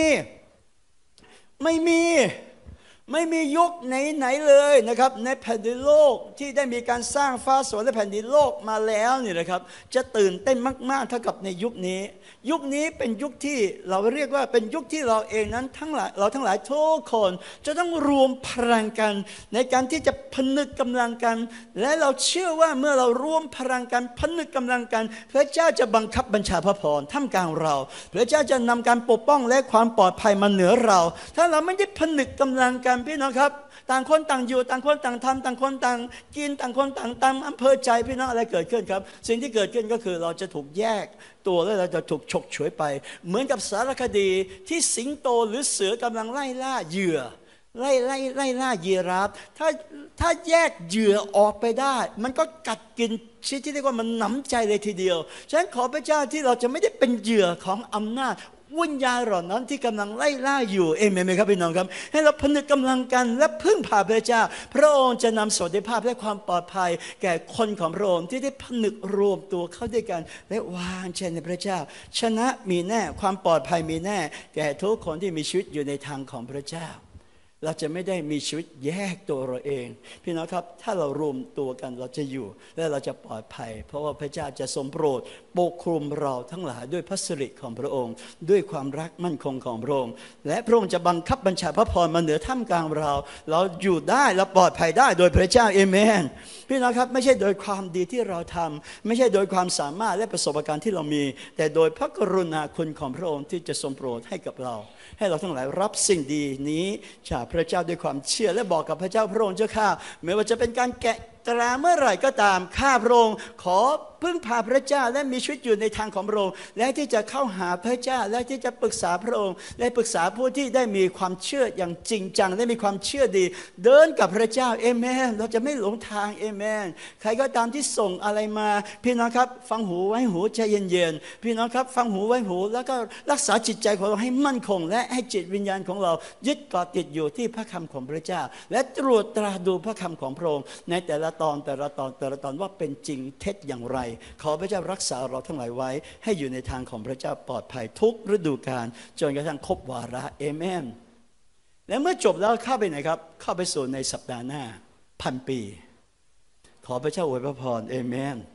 ยุคไหนเลยนะครับในแผ่นดินโลกที่ได้มีการสร้างฟ้าสวรรค์และแผ่นดินโลกมาแล้วนี่นะครับจะตื่นเต้นมากๆเท่ากับในยุคนี้เป็นยุคที่เราเรียกว่าเป็นยุคที่เราเองนั้นเราทั้งหลายทุกคนจะต้องรวมพลังกันในการที่จะผนึกกำลังกันและเราเชื่อว่าเมื่อเรารวมพลังกันผนึกกำลังกันพระเจ้าจะบังคับบัญชาพระพรท่ามกลางเราพระเจ้าจะนำการปกป้องและความปลอดภัยมาเหนือเราถ้าเราไม่ได้ผนึกกำลังกันพี่น้องครับต่างคนต่างอยู่ต่างคนต่างทำต่างคนต่างกินต่างคนต่างตามอำเภอใจพี่น้องอะไรเกิดขึ้นครับสิ่งที่เกิดขึ้นก็คือเราจะถูกแยกตัวและเราจะถูกฉกฉวยไปเหมือนกับสารคดีที่สิงโตหรือเสือกำลังไล่ล่าเหยื่อไล่ล่ายีราฟถ้าแยกเหยื่อออกไปได้มันก็กัดกินชิ้นที่เรียกว่ามันหนำใจเลยทีเดียวฉะนั้นขอพระเจ้าที่เราจะไม่ได้เป็นเหยื่อของอำนาจวิญญาณเหล่านั้นที่กำลังไล่ล่าอยู่เอเมนไหมครับพี่น้องครับให้เราผนึกกำลังกันและพึ่งพาพระเจ้าพระองค์จะนำสวัสดิภาพและความปลอดภัยแก่คนของพระองค์ที่ได้ผนึกรวมตัวเข้าด้วยกันและวางใจในพระเจ้าชนะมีแน่ความปลอดภัยมีแน่แก่ทุกคนที่มีชีวิตอยู่ในทางของพระเจ้าเราจะไม่ได้มีชีวิตแยกตัวเราเองพี่น้องครับถ้าเรารวมตัวกันเราจะอยู่และเราจะปลอดภัยเพราะว่าพระเจ้าจะทรงโปรดปกคลุมเราทั้งหลายด้วยพระสิริของพระองค์ด้วยความรักมั่นคงของพระองค์และพระองค์จะบังคับบัญชาพระพรมาเหนือท่ามกลางเราอยู่ได้และปลอดภัยได้โดยพระเจ้าเอเมนพี่น้องครับไม่ใช่โดยความดีที่เราทำไม่ใช่โดยความสามารถและประสบการณ์ที่เรามีแต่โดยพระกรุณาคุณของพระองค์ที่จะทรงโปรดให้กับเราให้เราทั้งหลายรับสิ่งดีนี้จากพระเจ้าด้วยความเชื่อและบอกกับพระเจ้าพระองค์เจ้าข้าไม่ว่าจะเป็นการแกะตราเมื่อไหร่ก็ตามข้าพระองค์ขอพึ่งพาพระเจ้าและมีชีวิตอยู่ในทางของพระองค์และที่จะเข้าหาพระเจ้าและที่จะปรึกษาพระองค์และปรึกษาผู้ที่ได้มีความเชื่ออย่างจริงจังและมีความเชื่อดีเดินกับพระเจ้าเอเมนเราจะไม่หลงทางเอเมนใครก็ตามที่ส่งอะไรมาพี่น้องครับฟังหูไว้หูใจเย็นๆพี่น้องครับฟังหูไว้หูแล้วก็รักษาจิตใจของเราให้มั่นคงและให้จิตวิญญาณของเรายึดเกาะติดอยู่ที่พระคำของพระเจ้าและตรวจตราดูพระคำของพระองค์ในแต่ละตอนว่าเป็นจริงเท็จอย่างไรขอพระเจ้ารักษาเราทั้งหลายไว้ให้อยู่ในทางของพระเจ้าปลอดภัยทุกฤดูกาลจนกระทั่งครบวาระเอเมนและเมื่อจบแล้วเข้าไปไหนครับเข้าไปสู่ในสัปดาห์หน้า1,000 ปีขอพระเจ้าอวยพรเอเมน